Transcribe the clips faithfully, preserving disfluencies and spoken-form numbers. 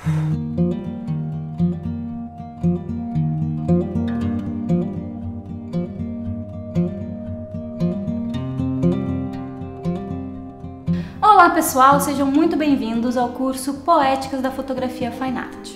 Olá pessoal, sejam muito bem-vindos ao curso Poéticas da Fotografia Fine Art.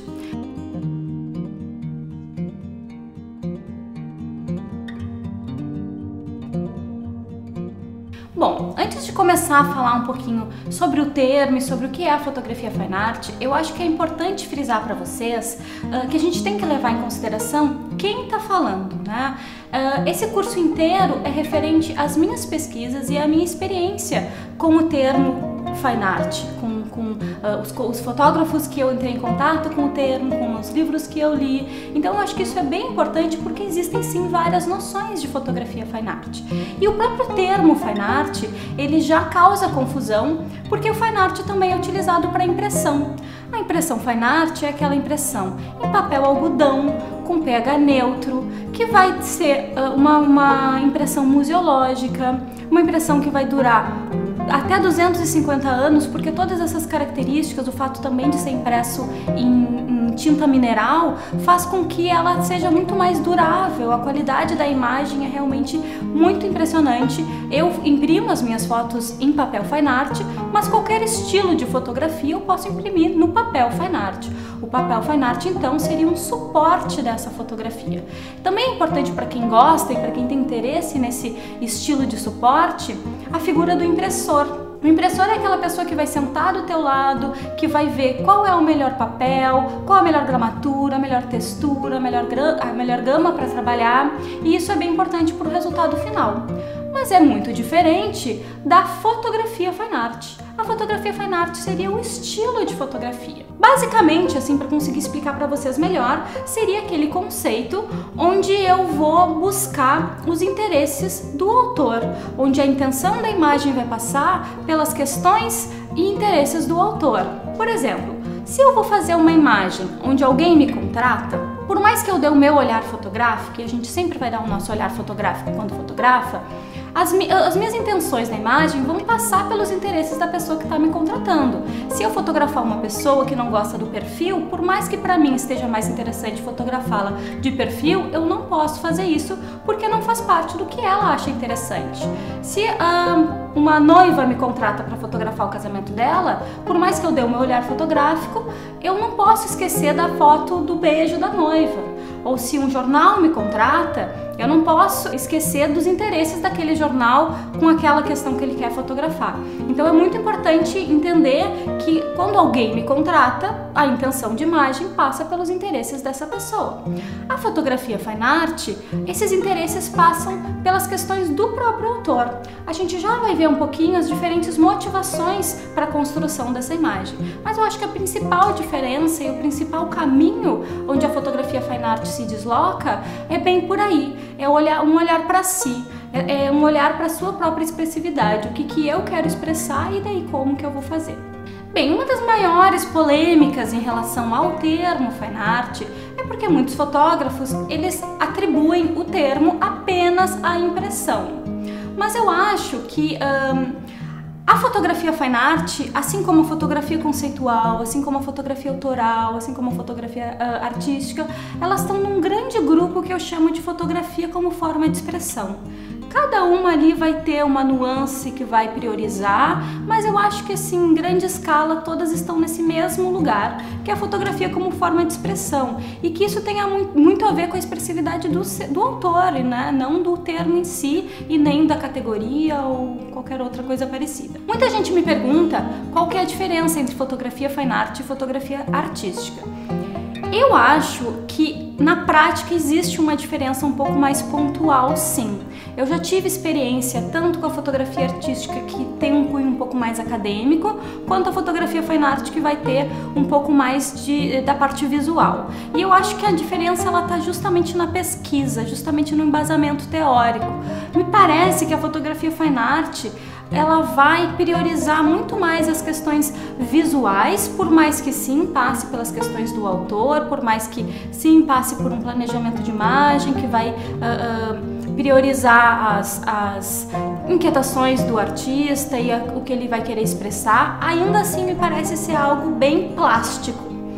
Bom, antes de começar a falar um pouquinho sobre o termo e sobre o que é a fotografia fine art, eu acho que é importante frisar para vocês uh, que a gente tem que levar em consideração quem está falando, né? Uh, esse curso inteiro é referente às minhas pesquisas e à minha experiência com o termo fine art, com, com uh, os, os fotógrafos que eu entrei em contato com o termo, com os livros que eu li. Então eu acho que isso é bem importante porque existem sim várias noções de fotografia fine art. E o próprio termo fine art, ele já causa confusão porque o fine art também é utilizado para impressão. A impressão fine art é aquela impressão em papel algodão, com pH neutro, que vai ser uh, uma, uma impressão museológica, uma impressão que vai durar até duzentos e cinquenta anos, porque todas essas características, o fato também de ser impresso em, em tinta mineral, faz com que ela seja muito mais durável. A qualidade da imagem é realmente muito impressionante. Eu imprimo as minhas fotos em papel fine art, mas qualquer estilo de fotografia eu posso imprimir no papel fine art. O papel fine art, então, seria um suporte dessa fotografia. Também é importante para quem gosta e para quem tem interesse nesse estilo de suporte, a figura do impressor. O impressor é aquela pessoa que vai sentar do teu lado, que vai ver qual é o melhor papel, qual a melhor gramatura, a melhor textura, a melhor, a melhor gama para trabalhar, e isso é bem importante para o resultado final. Mas é muito diferente da fotografia fine art. A fotografia fine art seria um estilo de fotografia. Basicamente, assim, para conseguir explicar para vocês melhor, seria aquele conceito onde eu vou buscar os interesses do autor, onde a intenção da imagem vai passar pelas questões e interesses do autor. Por exemplo, se eu vou fazer uma imagem onde alguém me contrata, por mais que eu dê o meu olhar fotográfico, e a gente sempre vai dar o nosso olhar fotográfico quando fotografa, As, mi as minhas intenções na imagem vão passar pelos interesses da pessoa que está me contratando. Se eu fotografar uma pessoa que não gosta do perfil, por mais que para mim esteja mais interessante fotografá-la de perfil, eu não posso fazer isso porque não faz parte do que ela acha interessante. Se uh, uma noiva me contrata para fotografar o casamento dela, por mais que eu dê o meu olhar fotográfico, eu não posso esquecer da foto do beijo da noiva. Ou se um jornal me contrata, eu não posso esquecer dos interesses daquele jornal com aquela questão que ele quer fotografar. Então é muito importante entender que quando alguém me contrata, a intenção de imagem passa pelos interesses dessa pessoa. A fotografia fine art, esses interesses passam pelas questões do próprio autor. A gente já vai ver um pouquinho as diferentes motivações para a construção dessa imagem. Mas eu acho que a principal diferença e o principal caminho onde a fotografia fine art se desloca é bem por aí. É olhar, um olhar para si, é, é um olhar para a sua própria expressividade, o que, que eu quero expressar e daí como que eu vou fazer. Bem, uma das maiores polêmicas em relação ao termo fine art é porque muitos fotógrafos, eles atribuem o termo apenas à impressão. Mas eu acho que hum, a fotografia fine art, assim como a fotografia conceitual, assim como a fotografia autoral, assim como a fotografia uh, artística, elas estão num grande grupo que eu chamo de fotografia como forma de expressão. Cada uma ali vai ter uma nuance que vai priorizar, mas eu acho que assim, em grande escala, todas estão nesse mesmo lugar, que é a fotografia como forma de expressão, e que isso tenha muito a ver com a expressividade do, do autor, né? Não do termo em si, e nem da categoria ou qualquer outra coisa parecida. Muita gente me pergunta qual que é a diferença entre fotografia fine art e fotografia artística. Eu acho que na prática existe uma diferença um pouco mais pontual, sim. Eu já tive experiência tanto com a fotografia artística, que tem um cunho um pouco mais acadêmico, quanto a fotografia fine art, que vai ter um pouco mais de, da parte visual. E eu acho que a diferença ela está justamente na pesquisa, justamente no embasamento teórico. Me parece que a fotografia fine art ela vai priorizar muito mais as questões visuais, por mais que sim passe pelas questões do autor, por mais que sim passe por um planejamento de imagem que vai uh, uh, priorizar as, as inquietações do artista e a, o que ele vai querer expressar, ainda assim me parece ser algo bem plástico.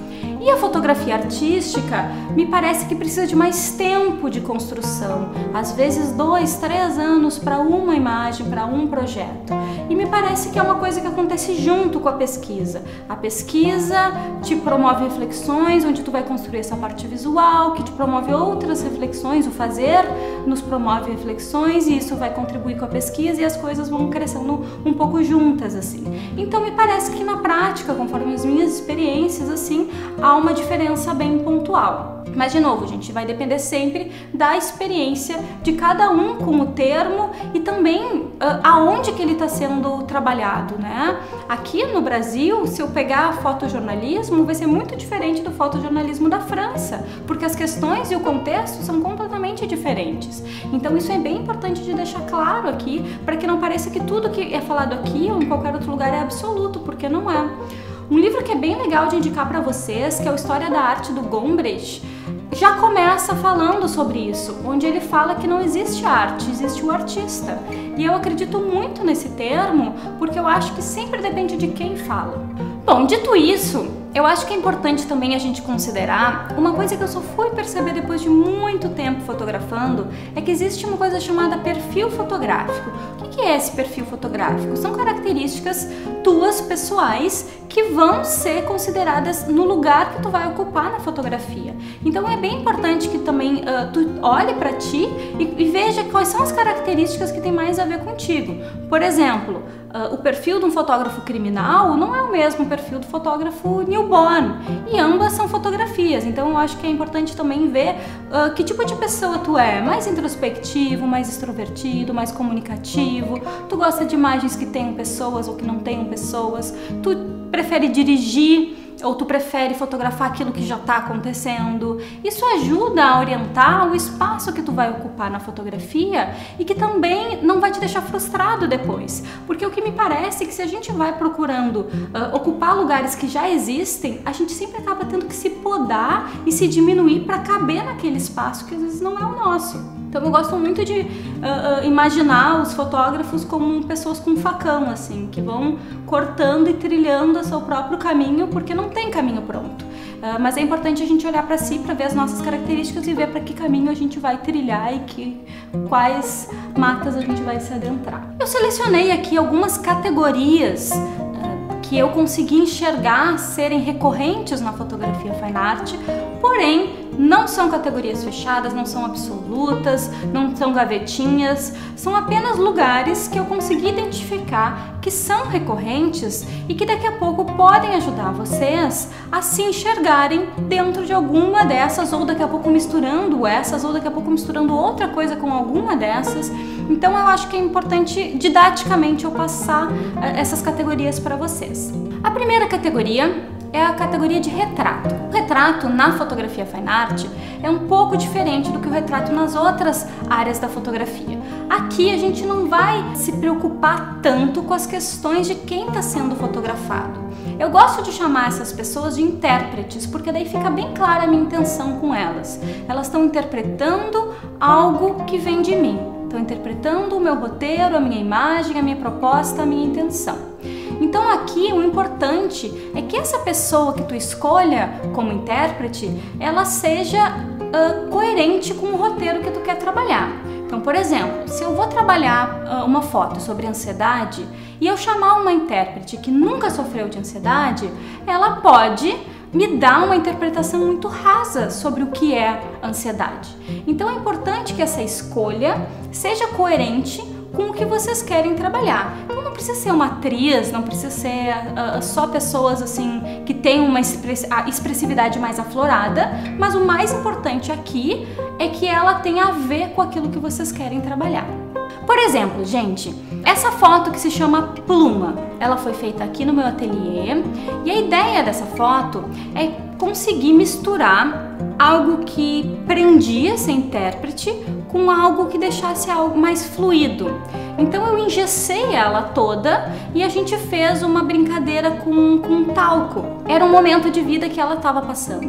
E a fotografia artística me parece que precisa de mais tempo de construção, às vezes dois, três anos para uma imagem, para um projeto. E me parece que é uma coisa que acontece junto com a pesquisa. A pesquisa te promove reflexões, onde tu vai construir essa parte visual, que te promove outras reflexões, o fazer nos promove reflexões e isso vai contribuir com a pesquisa e as coisas vão crescendo um pouco juntas, assim. Então me parece que na prática, conforme as minhas experiências, assim, há uma diferença bem pontual. Mas, de novo, gente, vai depender sempre da experiência de cada um com o termo e também uh, aonde que ele está sendo trabalhado, né? Aqui no Brasil, se eu pegar fotojornalismo, vai ser muito diferente do fotojornalismo da França, porque as questões e o contexto são completamente diferentes. Então, isso é bem importante de deixar claro aqui, para que não pareça que tudo que é falado aqui ou em qualquer outro lugar é absoluto, porque não é. Um livro que é bem legal de indicar para vocês, que é o História da Arte do Gombrich, já começa falando sobre isso, onde ele fala que não existe arte, existe o artista. E eu acredito muito nesse termo, porque eu acho que sempre depende de quem fala. Bom, dito isso, eu acho que é importante também a gente considerar uma coisa que eu só fui perceber depois de muito tempo fotografando, é que existe uma coisa chamada perfil fotográfico. O que é esse perfil fotográfico? São características tuas pessoais que vão ser consideradas no lugar que tu vai ocupar na fotografia. Então é bem importante que também uh, tu olhe para ti e, e veja quais são as características que tem mais a ver contigo. Por exemplo, uh, o perfil de um fotógrafo criminal não é o mesmo perfil do fotógrafo newborn, e ambas são fotografias. Então eu acho que é importante também ver uh, que tipo de pessoa tu é, mais introspectivo, mais extrovertido, mais comunicativo, tu gosta de imagens que tenham pessoas ou que não tenham pessoas, tu prefere dirigir ou tu prefere fotografar aquilo que já está acontecendo. Isso ajuda a orientar o espaço que tu vai ocupar na fotografia e que também não vai te deixar frustrado depois. Porque o que me parece é que se a gente vai procurando uh, ocupar lugares que já existem, a gente sempre acaba tendo que se podar e se diminuir para caber naquele espaço que às vezes não é o nosso. Então eu gosto muito de uh, uh, imaginar os fotógrafos como pessoas com um facão, assim, que vão cortando e trilhando o seu próprio caminho, porque não tem caminho pronto. Uh, mas é importante a gente olhar para si, para ver as nossas características e ver para que caminho a gente vai trilhar e que, quais matas a gente vai se adentrar. Eu selecionei aqui algumas categorias uh, que eu consegui enxergar serem recorrentes na fotografia fine art, porém não são categorias fechadas, não são absolutas, não são gavetinhas, são apenas lugares que eu consegui identificar que são recorrentes e que daqui a pouco podem ajudar vocês a se enxergarem dentro de alguma dessas, ou daqui a pouco misturando essas, ou daqui a pouco misturando outra coisa com alguma dessas. Então eu acho que é importante didaticamente eu passar essas categorias para vocês. A primeira categoria é a categoria de retrato. O retrato na fotografia fine art é um pouco diferente do que o retrato nas outras áreas da fotografia. Aqui a gente não vai se preocupar tanto com as questões de quem está sendo fotografado. Eu gosto de chamar essas pessoas de intérpretes, porque daí fica bem clara a minha intenção com elas. Elas estão interpretando algo que vem de mim. Estão interpretando o meu roteiro, a minha imagem, a minha proposta, a minha intenção. Então aqui o importante é que essa pessoa que tu escolha como intérprete, ela seja uh, coerente com o roteiro que tu quer trabalhar. Então, por exemplo, se eu vou trabalhar uh, uma foto sobre ansiedade e eu chamar uma intérprete que nunca sofreu de ansiedade, ela pode me dar uma interpretação muito rasa sobre o que é ansiedade. Então é importante que essa escolha seja coerente com o que vocês querem trabalhar. Então não precisa ser uma atriz, não precisa ser uh, só pessoas assim que têm uma expressividade mais aflorada, mas o mais importante aqui é que ela tenha a ver com aquilo que vocês querem trabalhar. Por exemplo, gente, essa foto que se chama Pluma, ela foi feita aqui no meu ateliê e a ideia dessa foto é conseguir misturar algo que prendia essa intérprete com algo que deixasse algo mais fluido. Então eu engessei ela toda e a gente fez uma brincadeira com, com talco. Era um momento de vida que ela estava passando.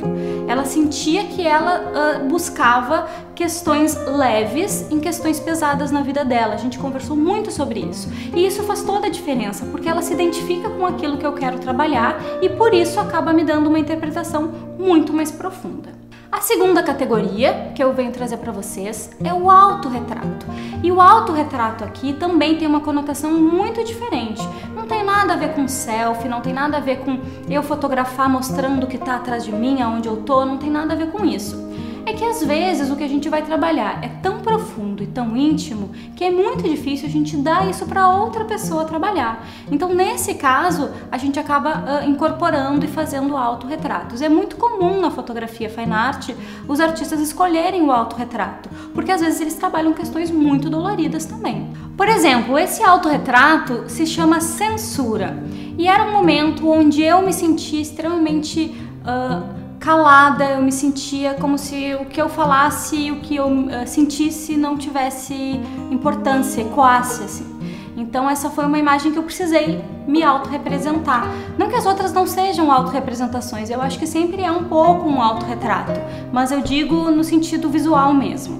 Ela sentia que ela uh, buscava questões leves em questões pesadas na vida dela. A gente conversou muito sobre isso. E isso faz toda a diferença, porque ela se identifica com aquilo que eu quero trabalhar e por isso acaba me dando uma interpretação muito mais profunda. A segunda categoria que eu venho trazer para vocês é o autorretrato. E o autorretrato aqui também tem uma conotação muito diferente. Não tem nada a ver com selfie, não tem nada a ver com eu fotografar mostrando o que está atrás de mim, aonde eu tô, não tem nada a ver com isso. É que às vezes o que a gente vai trabalhar é tão profundo e tão íntimo que é muito difícil a gente dar isso para outra pessoa trabalhar. Então, nesse caso, a gente acaba uh, incorporando e fazendo autorretratos. É muito comum na fotografia fine art os artistas escolherem o autorretrato, porque às vezes eles trabalham questões muito doloridas também. Por exemplo, esse autorretrato se chama Censura e era um momento onde eu me sentia extremamente Uh, calada, eu me sentia como se o que eu falasse e o que eu uh, sentisse não tivesse importância, ecoasse assim. Então essa foi uma imagem que eu precisei me autorrepresentar. Não que as outras não sejam autorrepresentações, eu acho que sempre é um pouco um autorretrato, mas eu digo no sentido visual mesmo.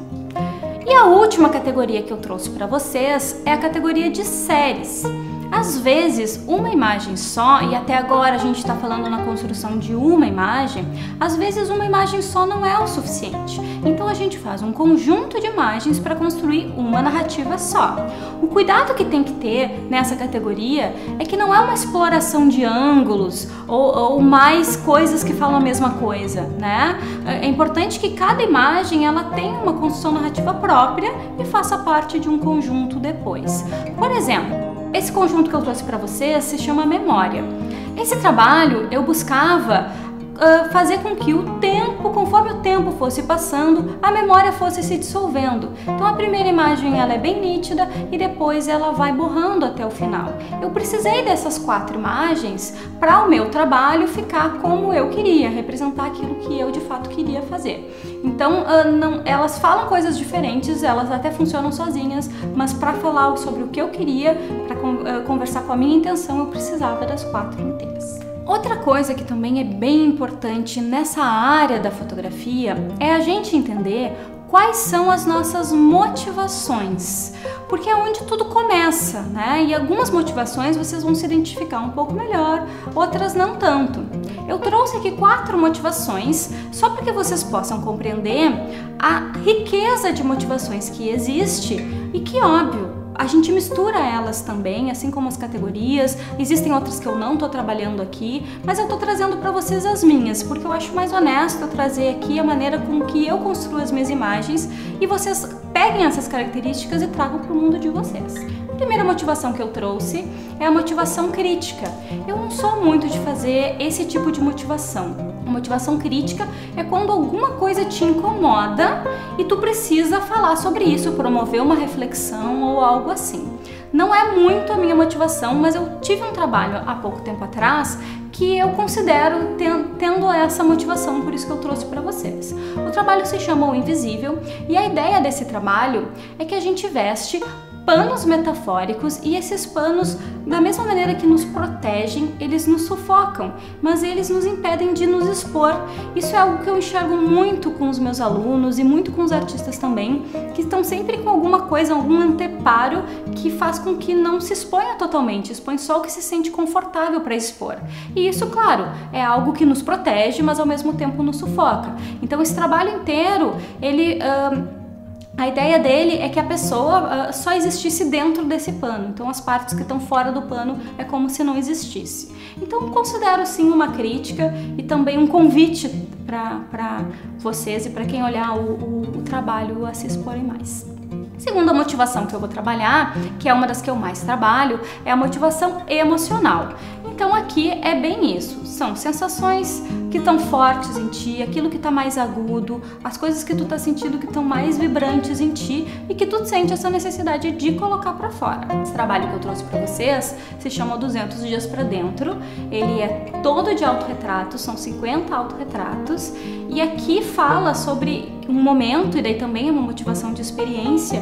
E a última categoria que eu trouxe para vocês é a categoria de séries. Às vezes, uma imagem só, e até agora a gente está falando na construção de uma imagem, às vezes uma imagem só não é o suficiente. Então a gente faz um conjunto de imagens para construir uma narrativa só. O cuidado que tem que ter nessa categoria é que não é uma exploração de ângulos ou, ou mais coisas que falam a mesma coisa, né? É importante que cada imagem ela tenha uma construção narrativa própria e faça parte de um conjunto depois. Por exemplo, esse conjunto que eu trouxe para vocês se chama Memória. Esse trabalho eu buscava uh, fazer com que o tempo, conforme o tempo fosse passando, a memória fosse se dissolvendo. Então a primeira imagem ela é bem nítida e depois ela vai borrando até o final. Eu precisei dessas quatro imagens para o meu trabalho ficar como eu queria, representar aquilo que eu de fato queria fazer. Então, uh, não, elas falam coisas diferentes, elas até funcionam sozinhas, mas para falar sobre o que eu queria, para uh, conversar com a minha intenção, eu precisava das quatro inteiras. Outra coisa que também é bem importante nessa área da fotografia é a gente entender quais são as nossas motivações, porque é onde tudo começa, né? E algumas motivações vocês vão se identificar um pouco melhor, outras não tanto. Eu trouxe aqui quatro motivações só para que vocês possam compreender a riqueza de motivações que existe e que, óbvio, a gente mistura elas também, assim como as categorias. Existem outras que eu não estou trabalhando aqui, mas eu estou trazendo para vocês as minhas, porque eu acho mais honesto eu trazer aqui a maneira com que eu construo as minhas imagens e vocês peguem essas características e tragam para o mundo de vocês. A primeira motivação que eu trouxe é a motivação crítica. Eu não sou muito de fazer esse tipo de motivação. A motivação crítica é quando alguma coisa te incomoda e tu precisa falar sobre isso, promover uma reflexão ou algo assim. Não é muito a minha motivação, mas eu tive um trabalho há pouco tempo atrás que eu considero tendo essa motivação, por isso que eu trouxe para vocês. O trabalho se chama O Invisível e a ideia desse trabalho é que a gente veste panos metafóricos e esses panos, da mesma maneira que nos protegem, eles nos sufocam, mas eles nos impedem de nos expor. Isso é algo que eu enxergo muito com os meus alunos e muito com os artistas também, que estão sempre com alguma coisa, algum anteparo que faz com que não se exponha totalmente, expõe só o que se sente confortável para expor. E isso, claro, é algo que nos protege, mas ao mesmo tempo nos sufoca. Então esse trabalho inteiro, ele... Uh, A ideia dele é que a pessoa uh, só existisse dentro desse pano, então as partes que estão fora do pano é como se não existisse. Então considero sim uma crítica e também um convite para vocês e para quem olhar o, o, o trabalho a se exporem mais. Segunda motivação que eu vou trabalhar, que é uma das que eu mais trabalho, é a motivação emocional. Então aqui é bem isso, são sensações que estão fortes em ti, aquilo que está mais agudo, as coisas que tu está sentindo que estão mais vibrantes em ti e que tu sente essa necessidade de colocar para fora. Esse trabalho que eu trouxe para vocês se chama duzentos dias para dentro, ele é todo de autorretratos, são cinquenta autorretratos e aqui fala sobre um momento, e daí também é uma motivação de experiência,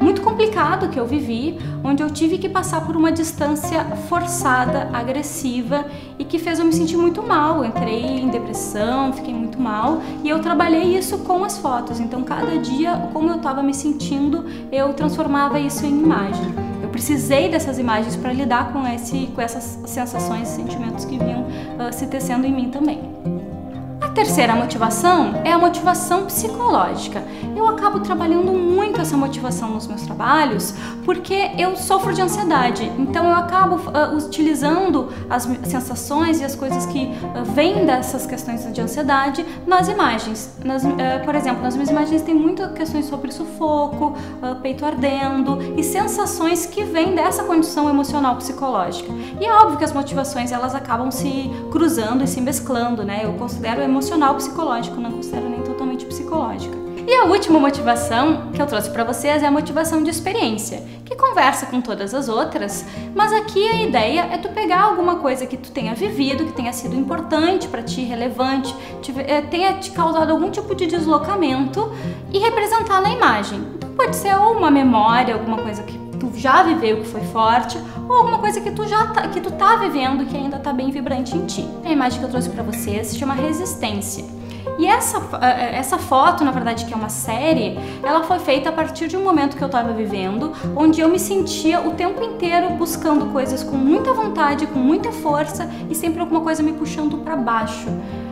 muito complicado que eu vivi, onde eu tive que passar por uma distância forçada, agressiva e que fez eu me sentir muito mal. Eu entrei em depressão, fiquei muito mal e eu trabalhei isso com as fotos. Então, cada dia, como eu estava me sentindo, eu transformava isso em imagem. Eu precisei dessas imagens para lidar com, esse, com essas sensações e sentimentos que vinham uh, se tecendo em mim também. A terceira motivação é a motivação psicológica. Eu acabo trabalhando muito essa motivação nos meus trabalhos porque eu sofro de ansiedade. Então eu acabo uh, utilizando as sensações e as coisas que uh, vêm dessas questões de ansiedade nas imagens. Nas, uh, por exemplo, nas minhas imagens tem muitas questões sobre sufoco, uh, peito ardendo e sensações que vêm dessa condição emocional psicológica. E é óbvio que as motivações elas acabam se cruzando e se mesclando, né? Eu considero emocional psicológico, não considero nem totalmente psicológica. E a última motivação que eu trouxe para vocês é a motivação de experiência, que conversa com todas as outras, mas aqui a ideia é tu pegar alguma coisa que tu tenha vivido, que tenha sido importante para ti, relevante, te, tenha te causado algum tipo de deslocamento e representar na imagem. Então, pode ser ou uma memória, alguma coisa que tu já viveu que foi forte, ou alguma coisa que tu já tá, que tu tá vivendo que ainda tá bem vibrante em ti. A imagem que eu trouxe para vocês se chama Resistência. E essa, essa foto, na verdade, que é uma série, ela foi feita a partir de um momento que eu estava vivendo, onde eu me sentia o tempo inteiro buscando coisas com muita vontade, com muita força e sempre alguma coisa me puxando para baixo.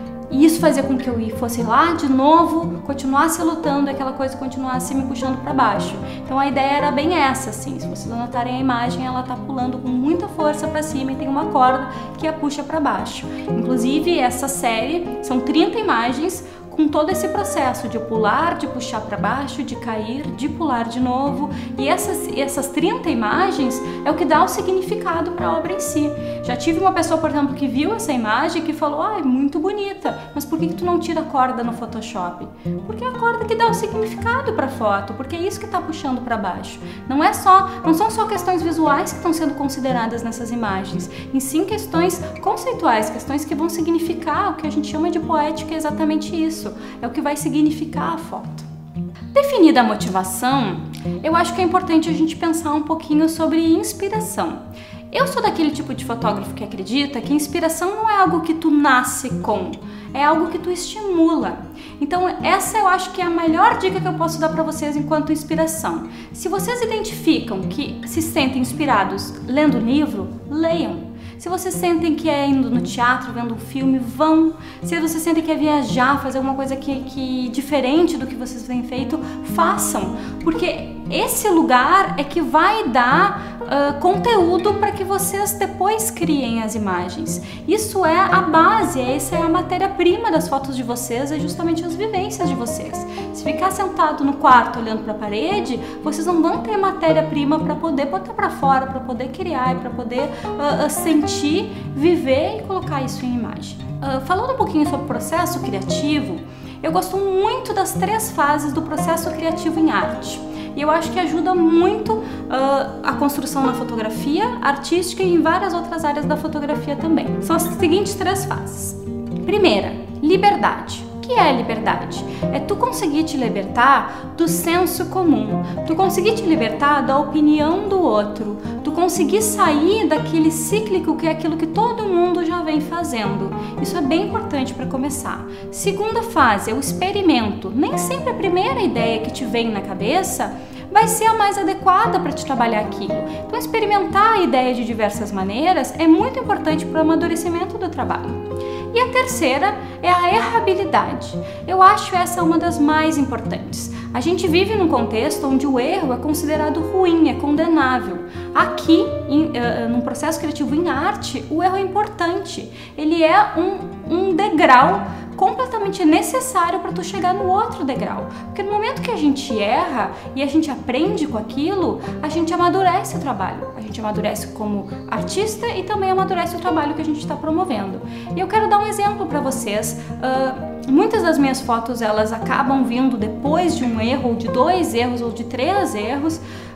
E isso fazia com que eu fosse lá de novo, continuasse lutando e aquela coisa continuasse me puxando para baixo. Então a ideia era bem essa, assim. Se vocês notarem a imagem, ela tá pulando com muita força para cima e tem uma corda que a puxa para baixo. Inclusive, essa série são trinta imagens com todo esse processo de pular, de puxar para baixo, de cair, de pular de novo. E essas, essas trinta imagens é o que dá o significado para a obra em si. Já tive uma pessoa, por exemplo, que viu essa imagem que falou: ah, é muito bonita, mas por que que tu não tira a corda no Photoshop? Porque é a corda que dá o significado para a foto, porque é isso que está puxando para baixo. Não é só, não são só questões visuais que estão sendo consideradas nessas imagens, e sim questões conceituais, questões que vão significar o que a gente chama de poética, é exatamente isso. É o que vai significar a foto. Definida a motivação, eu acho que é importante a gente pensar um pouquinho sobre inspiração. Eu sou daquele tipo de fotógrafo que acredita que inspiração não é algo que tu nasce com, é algo que tu estimula. Então essa eu acho que é a melhor dica que eu posso dar para vocês enquanto inspiração. Se vocês identificam que se sentem inspirados lendo livro, leiam. Se vocês sentem que é indo no teatro, vendo um filme, vão. Se vocês sentem que é viajar, fazer alguma coisa que, que diferente do que vocês têm feito, façam. Porque esse lugar é que vai dar uh, conteúdo para que vocês depois criem as imagens. Isso é a base, essa é a matéria-prima das fotos de vocês, é justamente as vivências de vocês. Se ficar sentado no quarto olhando para a parede, vocês não vão ter matéria-prima para poder botar para fora, para poder criar e para poder uh, uh, sentir, viver e colocar isso em imagem. Uh, falando um pouquinho sobre o processo criativo, eu gosto muito das três fases do processo criativo em arte. E eu acho que ajuda muito uh, a construção na fotografia artística e em várias outras áreas da fotografia também. São as seguintes três fases. Primeira, liberdade. O que é liberdade? É tu conseguir te libertar do senso comum, tu conseguir te libertar da opinião do outro, tu conseguir sair daquele cíclico que é aquilo que todo mundo já vem fazendo. Isso é bem importante para começar. Segunda fase é o experimento. Nem sempre a primeira ideia que te vem na cabeça vai ser a mais adequada para te trabalhar aquilo. Então, experimentar a ideia de diversas maneiras é muito importante para o amadurecimento do trabalho. E a terceira é a errabilidade. Eu acho essa uma das mais importantes. A gente vive num contexto onde o erro é considerado ruim, é condenável. Aqui, em, uh, num processo criativo em arte, o erro é importante. Ele é um, um degrau completamente necessário para tu chegar no outro degrau. Porque no momento que a gente erra e a gente aprende com aquilo, a gente amadurece o trabalho. A gente amadurece como artista e também amadurece o trabalho que a gente está promovendo. E eu quero dar um exemplo para vocês. Uh, muitas das minhas fotos, elas acabam vindo depois de um erro, ou de dois erros, ou de três erros,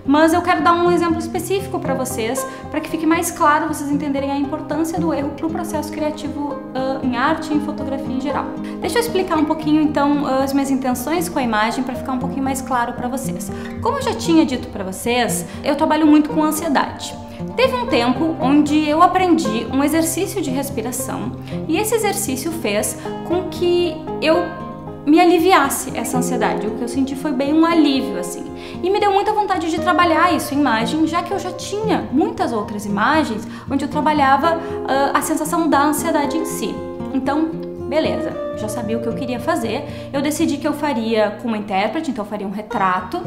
mas eu quero dar um exemplo específico para vocês, para que fique mais claro vocês entenderem a importância do erro para o processo criativo uh, em arte e em fotografia em geral. Deixa eu explicar um pouquinho então as minhas intenções com a imagem para ficar um pouquinho mais claro para vocês. Como eu já tinha dito para vocês, eu trabalho muito com ansiedade. Teve um tempo onde eu aprendi um exercício de respiração e esse exercício fez com que eu me aliviasse essa ansiedade. O que eu senti foi bem um alívio, assim. E me deu muita vontade de trabalhar isso em imagem, já que eu já tinha muitas outras imagens onde eu trabalhava uh, a sensação da ansiedade em si. Então, beleza, já sabia o que eu queria fazer. Eu decidi que eu faria com uma intérprete, então eu faria um retrato.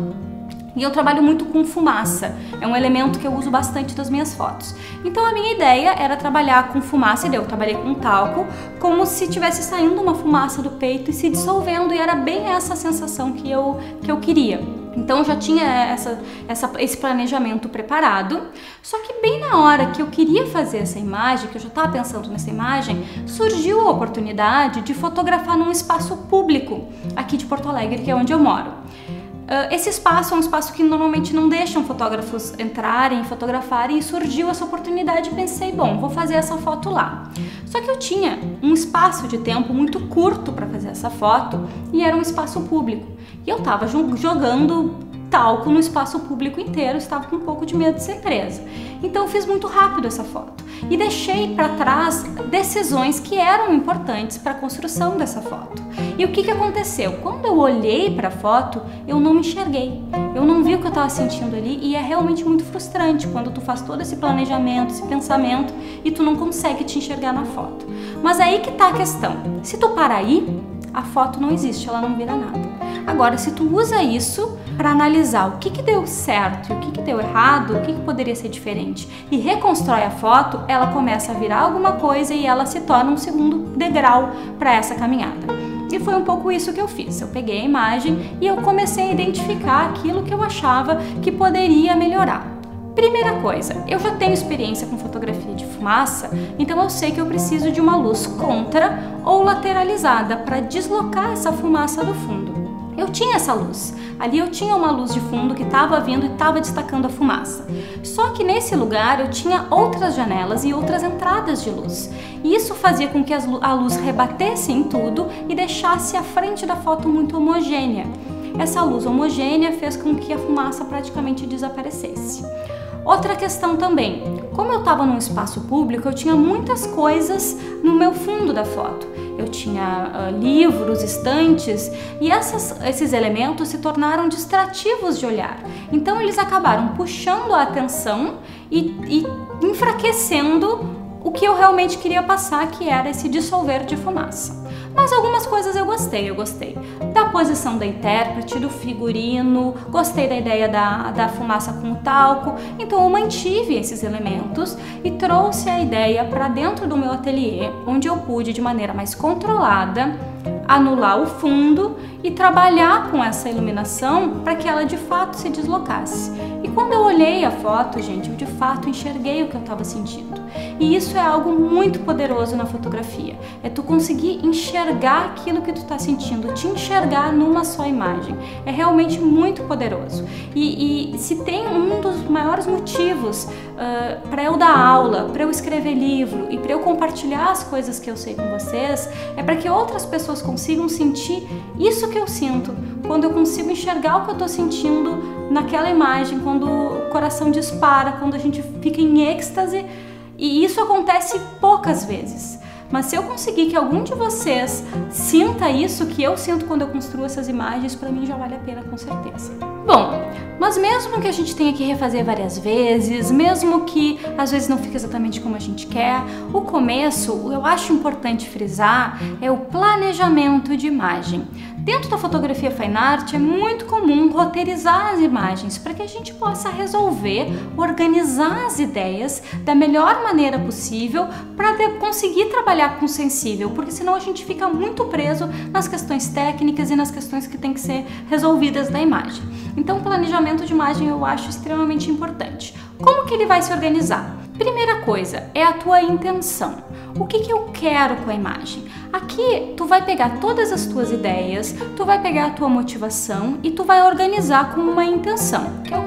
E eu trabalho muito com fumaça, é um elemento que eu uso bastante das minhas fotos. Então a minha ideia era trabalhar com fumaça, e eu trabalhei com talco, como se tivesse saindo uma fumaça do peito e se dissolvendo, e era bem essa sensação que eu, que eu queria. Então eu já tinha essa, essa, esse planejamento preparado, só que bem na hora que eu queria fazer essa imagem, que eu já estava pensando nessa imagem, surgiu a oportunidade de fotografar num espaço público aqui de Porto Alegre, que é onde eu moro. Uh, esse espaço é um espaço que normalmente não deixam fotógrafos entrarem, fotografarem, e surgiu essa oportunidade e pensei, bom, vou fazer essa foto lá. Só que eu tinha um espaço de tempo muito curto para fazer essa foto e era um espaço público. E eu estava jogando talco no espaço público inteiro, estava com um pouco de medo de ser presa. Então eu fiz muito rápido essa foto e deixei para trás decisões que eram importantes para a construção dessa foto. E o que que aconteceu? Quando eu olhei para a foto, eu não me enxerguei. Eu não vi o que eu estava sentindo ali e é realmente muito frustrante quando tu faz todo esse planejamento, esse pensamento e tu não consegue te enxergar na foto. Mas aí que tá a questão. Se tu parar aí, a foto não existe, ela não vira nada. Agora, se tu usa isso para analisar o que que deu certo e o que que deu errado, o que que poderia ser diferente e reconstrói a foto, ela começa a virar alguma coisa e ela se torna um segundo degrau para essa caminhada. E foi um pouco isso que eu fiz. Eu peguei a imagem e eu comecei a identificar aquilo que eu achava que poderia melhorar. Primeira coisa, eu já tenho experiência com fotografia de fumaça, então eu sei que eu preciso de uma luz contra ou lateralizada para deslocar essa fumaça do fundo. Eu tinha essa luz, ali eu tinha uma luz de fundo que estava vindo e estava destacando a fumaça. Só que nesse lugar eu tinha outras janelas e outras entradas de luz. E isso fazia com que a luz rebatesse em tudo e deixasse a frente da foto muito homogênea. Essa luz homogênea fez com que a fumaça praticamente desaparecesse. Outra questão também, como eu estava num espaço público, eu tinha muitas coisas no meu fundo da foto. Eu tinha uh, livros, estantes, e essas, esses elementos se tornaram distrativos de olhar. Então eles acabaram puxando a atenção e, e enfraquecendo o que eu realmente queria passar, que era esse dissolver de fumaça. Mas algumas coisas eu gostei, eu gostei da posição da intérprete, do figurino, gostei da ideia da, da fumaça com o talco, então eu mantive esses elementos e trouxe a ideia para dentro do meu ateliê, onde eu pude de maneira mais controlada anular o fundo e trabalhar com essa iluminação para que ela de fato se deslocasse. E quando eu olhei a foto, gente, eu de fato enxerguei o que eu estava sentindo. E isso é algo muito poderoso na fotografia. É tu conseguir enxergar aquilo que tu está sentindo, te enxergar numa só imagem. É realmente muito poderoso. E, e se tem um dos maiores motivos uh, para eu dar aula, para eu escrever livro e para eu compartilhar as coisas que eu sei com vocês, é para que outras pessoas consigam sentir isso que eu sinto, quando eu consigo enxergar o que eu estou sentindo naquela imagem, quando o coração dispara, quando a gente fica em êxtase. E isso acontece poucas vezes. Mas se eu conseguir que algum de vocês sinta isso que eu sinto quando eu construo essas imagens, para mim já vale a pena, com certeza. Bom, mas mesmo que a gente tenha que refazer várias vezes, mesmo que às vezes não fique exatamente como a gente quer, o começo, eu acho importante frisar, é o planejamento de imagem. Dentro da fotografia fine art é muito comum roteirizar as imagens para que a gente possa resolver, organizar as ideias da melhor maneira possível para conseguir trabalhar com o sensível, porque senão a gente fica muito preso nas questões técnicas e nas questões que têm que ser resolvidas da imagem. Então o planejamento de imagem eu acho extremamente importante. Como que ele vai se organizar? Primeira coisa é a tua intenção. O que que eu quero com a imagem? Aqui tu vai pegar todas as tuas ideias, tu vai pegar a tua motivação e tu vai organizar com uma intenção, que é o que eu quero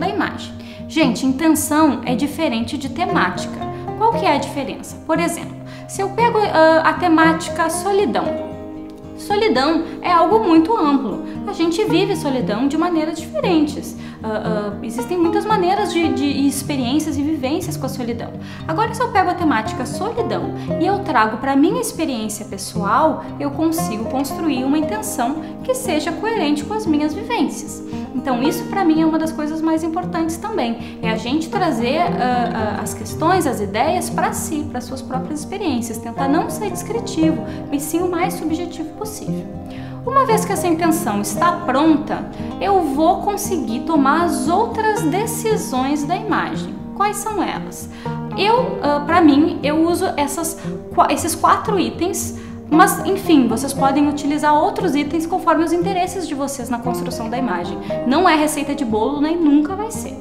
da imagem. Gente, intenção é diferente de temática. Qual que é a diferença? Por exemplo, se eu pego uh, a temática solidão, solidão é algo muito amplo. A gente vive solidão de maneiras diferentes. Uh, uh, existem muitas maneiras de, de experiências e vivências com a solidão. Agora, se eu pego a temática solidão e eu trago para minha experiência pessoal, eu consigo construir uma intenção que seja coerente com as minhas vivências. Então, isso para mim é uma das coisas mais importantes também. É a gente trazer uh, uh, as questões, as ideias para si, para suas próprias experiências. Tentar não ser descritivo, mas sim o mais subjetivo possível. Uma vez que essa intenção está pronta, eu vou conseguir tomar as outras decisões da imagem. Quais são elas? Eu, uh, para mim, eu uso essas, esses quatro itens, mas, enfim, vocês podem utilizar outros itens conforme os interesses de vocês na construção da imagem. Não é receita de bolo, nem nunca vai ser.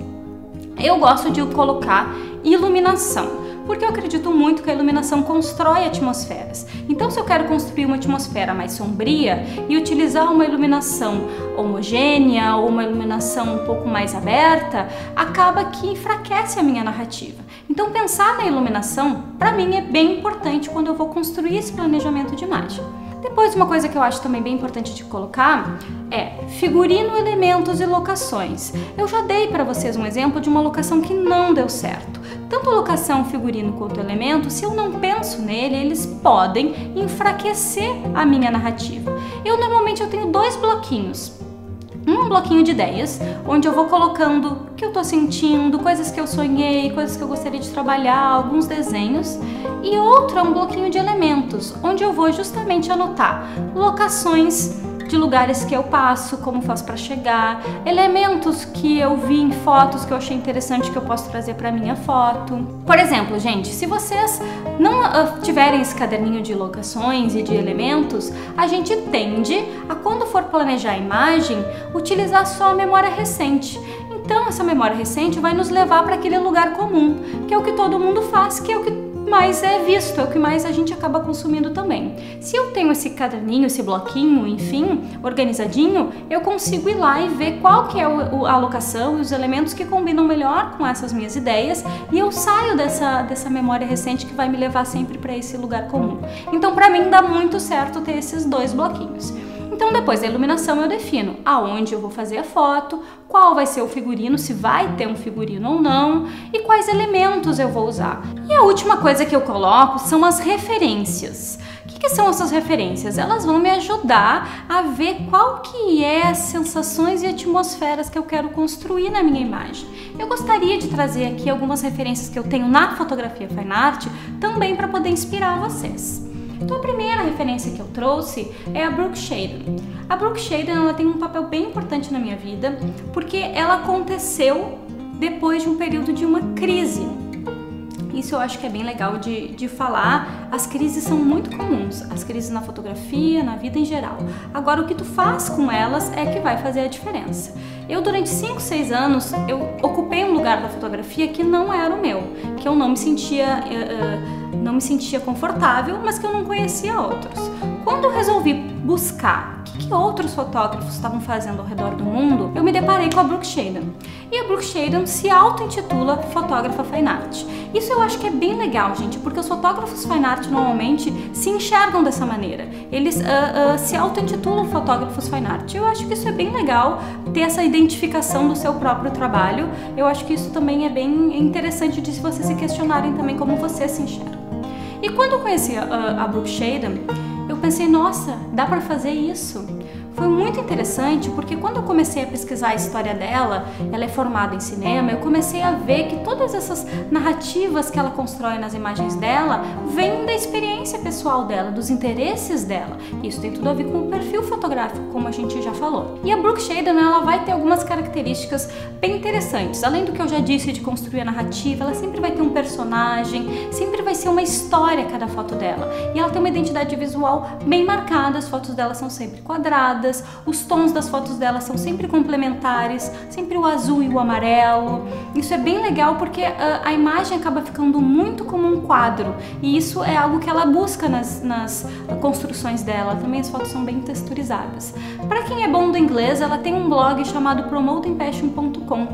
Eu gosto de colocar iluminação, porque eu acredito muito que a iluminação constrói atmosferas. Então, se eu quero construir uma atmosfera mais sombria e utilizar uma iluminação homogênea ou uma iluminação um pouco mais aberta, acaba que enfraquece a minha narrativa. Então, pensar na iluminação, para mim, é bem importante quando eu vou construir esse planejamento de imagem. Depois, uma coisa que eu acho também bem importante de colocar é figurino, elementos e locações. Eu já dei para vocês um exemplo de uma locação que não deu certo. Tanto a locação, figurino quanto elemento, se eu não penso nele, eles podem enfraquecer a minha narrativa. Eu normalmente eu tenho dois bloquinhos. Um é um bloquinho de ideias, onde eu vou colocando o que eu tô sentindo, coisas que eu sonhei, coisas que eu gostaria de trabalhar, alguns desenhos. E outro é um bloquinho de elementos, onde eu vou justamente anotar locações de lugares que eu passo, como faço para chegar, elementos que eu vi em fotos que eu achei interessante que eu posso trazer para minha foto. Por exemplo, gente, se vocês não uh, tiverem esse caderninho de locações e de elementos, a gente tende a, quando for planejar a imagem, utilizar só a memória recente. Então, essa memória recente vai nos levar para aquele lugar comum, que é o que todo mundo faz, que é o que mais é visto, é o que mais a gente acaba consumindo também. Se eu tenho esse caderninho, esse bloquinho, enfim, organizadinho, eu consigo ir lá e ver qual que é a locação e os elementos que combinam melhor com essas minhas ideias, e eu saio dessa, dessa memória recente que vai me levar sempre para esse lugar comum. Então, para mim, dá muito certo ter esses dois bloquinhos. Então, depois da iluminação, eu defino aonde eu vou fazer a foto, qual vai ser o figurino, se vai ter um figurino ou não, e quais elementos eu vou usar. E a última coisa que eu coloco são as referências. O que, que são essas referências? Elas vão me ajudar a ver qual que é as sensações e atmosferas que eu quero construir na minha imagem. Eu gostaria de trazer aqui algumas referências que eu tenho na fotografia fine art, também para poder inspirar vocês. Então, a primeira referência que eu trouxe é a Brooke Shaden. A Brooke Shaden, ela tem um papel bem importante na minha vida, porque ela aconteceu depois de um período de uma crise. Isso eu acho que é bem legal de, de falar. As crises são muito comuns, as crises na fotografia, na vida em geral. Agora, o que tu faz com elas é que vai fazer a diferença. Eu, durante cinco, seis anos, eu ocupei um lugar da fotografia que não era o meu, que eu não me sentia, uh, não me sentia confortável, mas que eu não conhecia outros. Quando eu resolvi buscar o que, que outros fotógrafos estavam fazendo ao redor do mundo, eu me deparei com a Brooke Shaden. E a Brooke Shaden se auto-intitula fotógrafa fine art. Isso eu acho que é bem legal, gente, porque os fotógrafos fine art normalmente se enxergam dessa maneira. Eles uh, uh, se auto-intitulam fotógrafos fine art. Eu acho que isso é bem legal, ter essa identificação do seu próprio trabalho. Eu acho que isso também é bem interessante de vocês se questionarem também como vocês se enxergam. E quando eu conheci a, a Brooke Shaden, eu pensei, nossa, dá para fazer isso? Foi muito interessante porque quando eu comecei a pesquisar a história dela, ela é formada em cinema, eu comecei a ver que todas essas narrativas que ela constrói nas imagens dela vêm da experiência pessoal dela, dos interesses dela. Isso tem tudo a ver com o perfil fotográfico, como a gente já falou. E a Brooke Shaden, ela vai ter algumas características bem interessantes. Além do que eu já disse de construir a narrativa, ela sempre vai ter um personagem, sempre vai ser uma história cada foto dela. E ela tem uma identidade visual bem marcada, as fotos dela são sempre quadradas, os tons das fotos dela são sempre complementares, sempre o azul e o amarelo. Isso é bem legal porque a, a imagem acaba ficando muito como um quadro, e isso é algo que ela busca nas, nas construções dela. Também as fotos são bem texturizadas. Para quem é bom do inglês, ela tem um blog chamado promoting passion ponto com.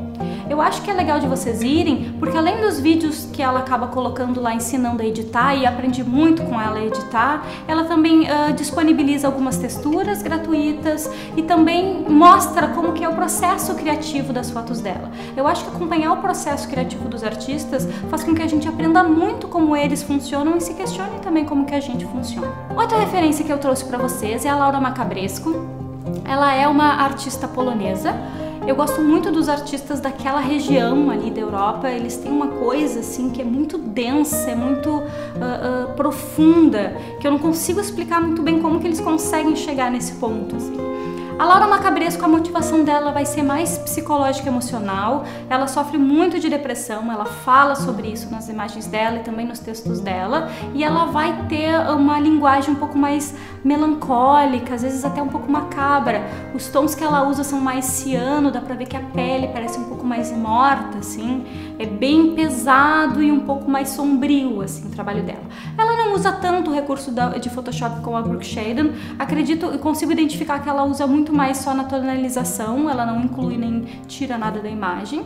Eu acho que é legal de vocês irem, porque além dos vídeos que ela acaba colocando lá ensinando a editar, e aprendi muito com ela a editar, ela também uh, disponibiliza algumas texturas gratuitas e também mostra como que é o processo criativo das fotos dela. Eu acho que acompanhar o processo criativo dos artistas faz com que a gente aprenda muito como eles funcionam e se questione também como que a gente funciona. Outra referência que eu trouxe para vocês é a Laura Macabresco. Ela é uma artista polonesa. Eu gosto muito dos artistas daquela região ali da Europa. Eles têm uma coisa assim que é muito densa, é muito uh, uh, profunda, que eu não consigo explicar muito bem como que eles conseguem chegar nesse ponto, assim. A Laura Macabresco, a motivação dela vai ser mais psicológica e emocional. Ela sofre muito de depressão, ela fala sobre isso nas imagens dela e também nos textos dela. E ela vai ter uma linguagem um pouco mais melancólica, às vezes até um pouco macabra. Os tons que ela usa são mais ciano, dá pra ver que a pele parece um pouco mais morta, assim. É bem pesado e um pouco mais sombrio, assim, o trabalho dela. Ela não usa tanto o recurso de Photoshop como a Brooke Shaden. Acredito e consigo identificar que ela usa muito mais só na tonalização, ela não inclui nem tira nada da imagem.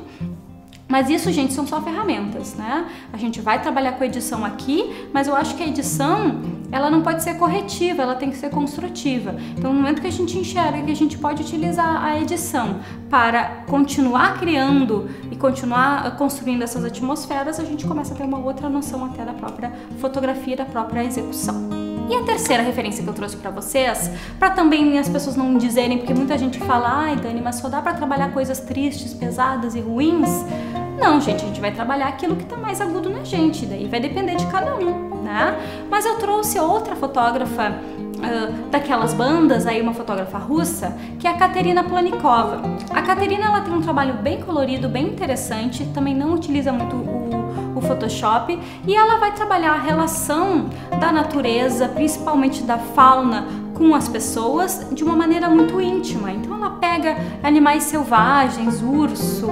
Mas isso, gente, são só ferramentas, né? A gente vai trabalhar com edição aqui, mas eu acho que a edição, ela não pode ser corretiva, ela tem que ser construtiva. Então, no momento que a gente enxerga que a gente pode utilizar a edição para continuar criando e continuar construindo essas atmosferas, a gente começa a ter uma outra noção até da própria fotografia, da própria execução. E a terceira referência que eu trouxe pra vocês, pra também as pessoas não dizerem, porque muita gente fala, ai Dani, mas só dá pra trabalhar coisas tristes, pesadas e ruins? Não, gente, a gente vai trabalhar aquilo que tá mais agudo na gente, daí vai depender de cada um, né? Mas eu trouxe outra fotógrafa uh, daquelas bandas, aí uma fotógrafa russa, que é a Katerina Planikova. A Katerina, ela tem um trabalho bem colorido, bem interessante, também não utiliza muito o o Photoshop, e ela vai trabalhar a relação da natureza, principalmente da fauna, com as pessoas de uma maneira muito íntima. Então ela pega animais selvagens, urso,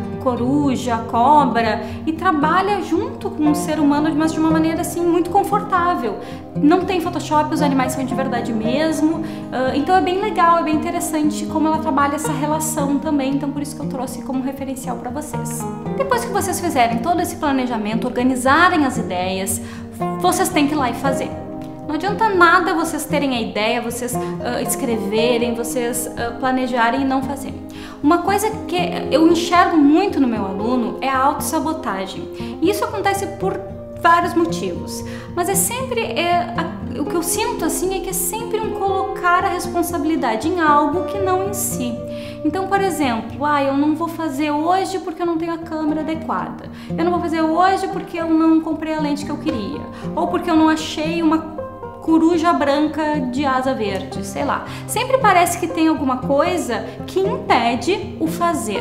coruja, cobra, e trabalha junto com o ser humano, mas de uma maneira assim muito confortável. Não tem Photoshop, os animais são de verdade mesmo, então é bem legal, é bem interessante como ela trabalha essa relação também, então por isso que eu trouxe como referencial para vocês. Depois que vocês fizerem todo esse planejamento, organizarem as ideias, vocês têm que ir lá e fazer. Não adianta nada vocês terem a ideia, vocês uh, escreverem, vocês uh, planejarem e não fazerem. Uma coisa que eu enxergo muito no meu aluno é a autossabotagem. E isso acontece por vários motivos. Mas é sempre, é, a, o que eu sinto assim é que é sempre um colocar a responsabilidade em algo que não em si. Então, por exemplo, ah, eu não vou fazer hoje porque eu não tenho a câmera adequada. Eu não vou fazer hoje porque eu não comprei a lente que eu queria. Ou porque eu não achei uma coruja branca de asa verde, sei lá. Sempre parece que tem alguma coisa que impede o fazer.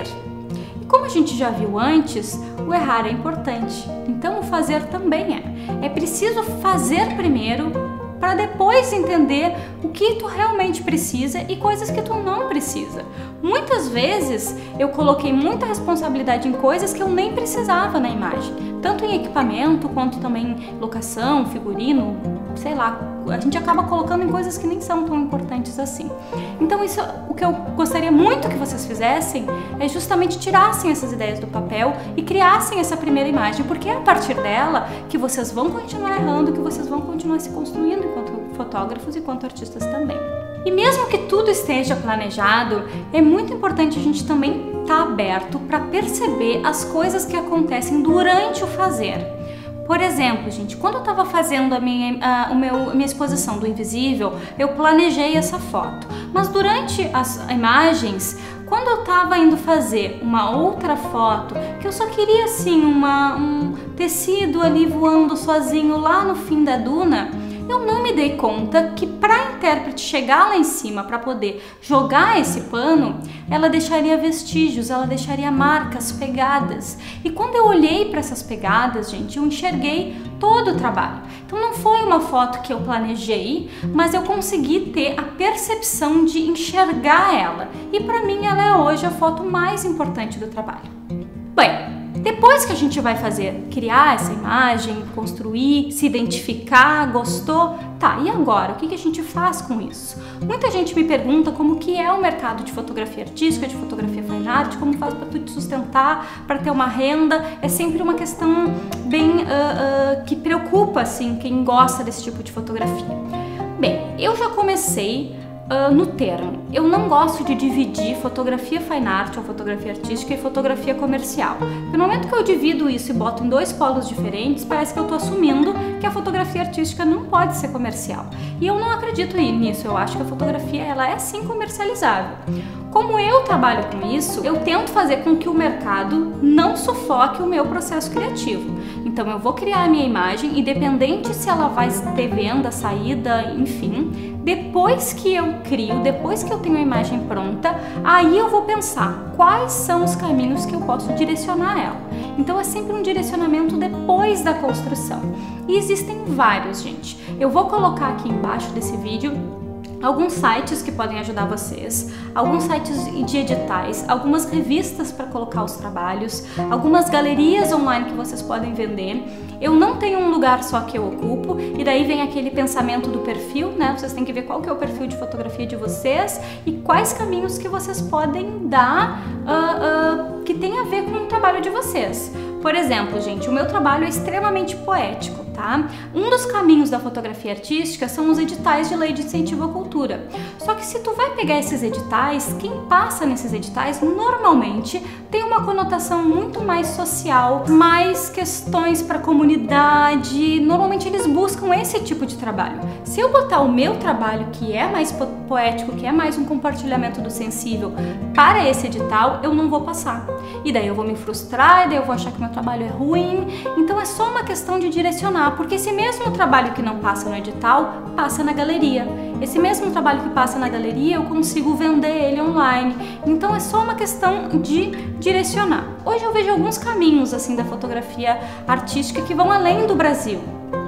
E como a gente já viu antes, o errar é importante. Então o fazer também é. É preciso fazer primeiro para depois entender o que tu realmente precisa e coisas que tu não precisa. Muitas vezes eu coloquei muita responsabilidade em coisas que eu nem precisava na imagem, tanto em equipamento quanto também locação, figurino, sei lá, a gente acaba colocando em coisas que nem são tão importantes assim. Então isso, o que eu gostaria muito que vocês fizessem é justamente tirassem essas ideias do papel e criassem essa primeira imagem, porque é a partir dela que vocês vão continuar errando, que vocês vão continuar se construindo enquanto fotógrafos e enquanto artistas também. E mesmo que tudo esteja planejado, é muito importante a gente também estar aberto para perceber as coisas que acontecem durante o fazer. Por exemplo, gente, quando eu estava fazendo a minha, a, o meu, a minha exposição do invisível, eu planejei essa foto. Mas durante as imagens, quando eu estava indo fazer uma outra foto, que eu só queria assim uma, um tecido ali voando sozinho lá no fim da duna, eu não me dei conta que para a intérprete chegar lá em cima para poder jogar esse pano, ela deixaria vestígios, ela deixaria marcas, pegadas. E quando eu olhei para essas pegadas, gente, eu enxerguei todo o trabalho. Então não foi uma foto que eu planejei, mas eu consegui ter a percepção de enxergar ela. E para mim ela é hoje a foto mais importante do trabalho. Bem, depois que a gente vai fazer, criar essa imagem, construir, se identificar, gostou, Tá, e agora? O que que a gente faz com isso? Muita gente me pergunta como que é o mercado de fotografia artística, de fotografia fine art, como faz para tu te sustentar, para ter uma renda. É sempre uma questão bem uh, uh, que preocupa assim quem gosta desse tipo de fotografia. Bem, eu já comecei Uh, no termo. Eu não gosto de dividir fotografia fine art ou fotografia artística e fotografia comercial. No momento que eu divido isso e boto em dois polos diferentes, parece que eu estou assumindo que a fotografia artística não pode ser comercial. E eu não acredito nisso. Eu acho que a fotografia ela é sim comercializável. Como eu trabalho com isso, eu tento fazer com que o mercado não sufoque o meu processo criativo. Então eu vou criar a minha imagem, independente se ela vai ter venda, saída, enfim. Depois que eu crio, depois que eu tenho a imagem pronta, aí eu vou pensar quais são os caminhos que eu posso direcionar ela. Então é sempre um direcionamento depois da construção. E existem vários, gente. Eu vou colocar aqui embaixo desse vídeo alguns sites que podem ajudar vocês, alguns sites de editais, algumas revistas para colocar os trabalhos, algumas galerias online que vocês podem vender. Eu não tenho um lugar só que eu ocupo, e daí vem aquele pensamento do perfil, né? Vocês têm que ver qual que é o perfil de fotografia de vocês e quais caminhos que vocês podem dar uh, uh, que tem a ver com o trabalho de vocês. Por exemplo, gente, o meu trabalho é extremamente poético, tá? Um dos caminhos da fotografia artística são os editais de lei de incentivo à cultura. Só que se tu vai pegar esses editais, quem passa nesses editais normalmente tem uma conotação muito mais social, mais questões para a comunidade. Normalmente eles buscam esse tipo de trabalho. Se eu botar o meu trabalho, que é mais po poético, que é mais um compartilhamento do sensível, para esse edital, eu não vou passar. E daí eu vou me frustrar, e daí eu vou achar que meu trabalho é ruim. Então é só uma questão de direcionar, porque esse mesmo trabalho que não passa no edital, passa na galeria. Esse mesmo trabalho que passa na galeria, eu consigo vender ele online. Então é só uma questão de direcionar. Hoje eu vejo alguns caminhos assim da fotografia artística que vão além do Brasil.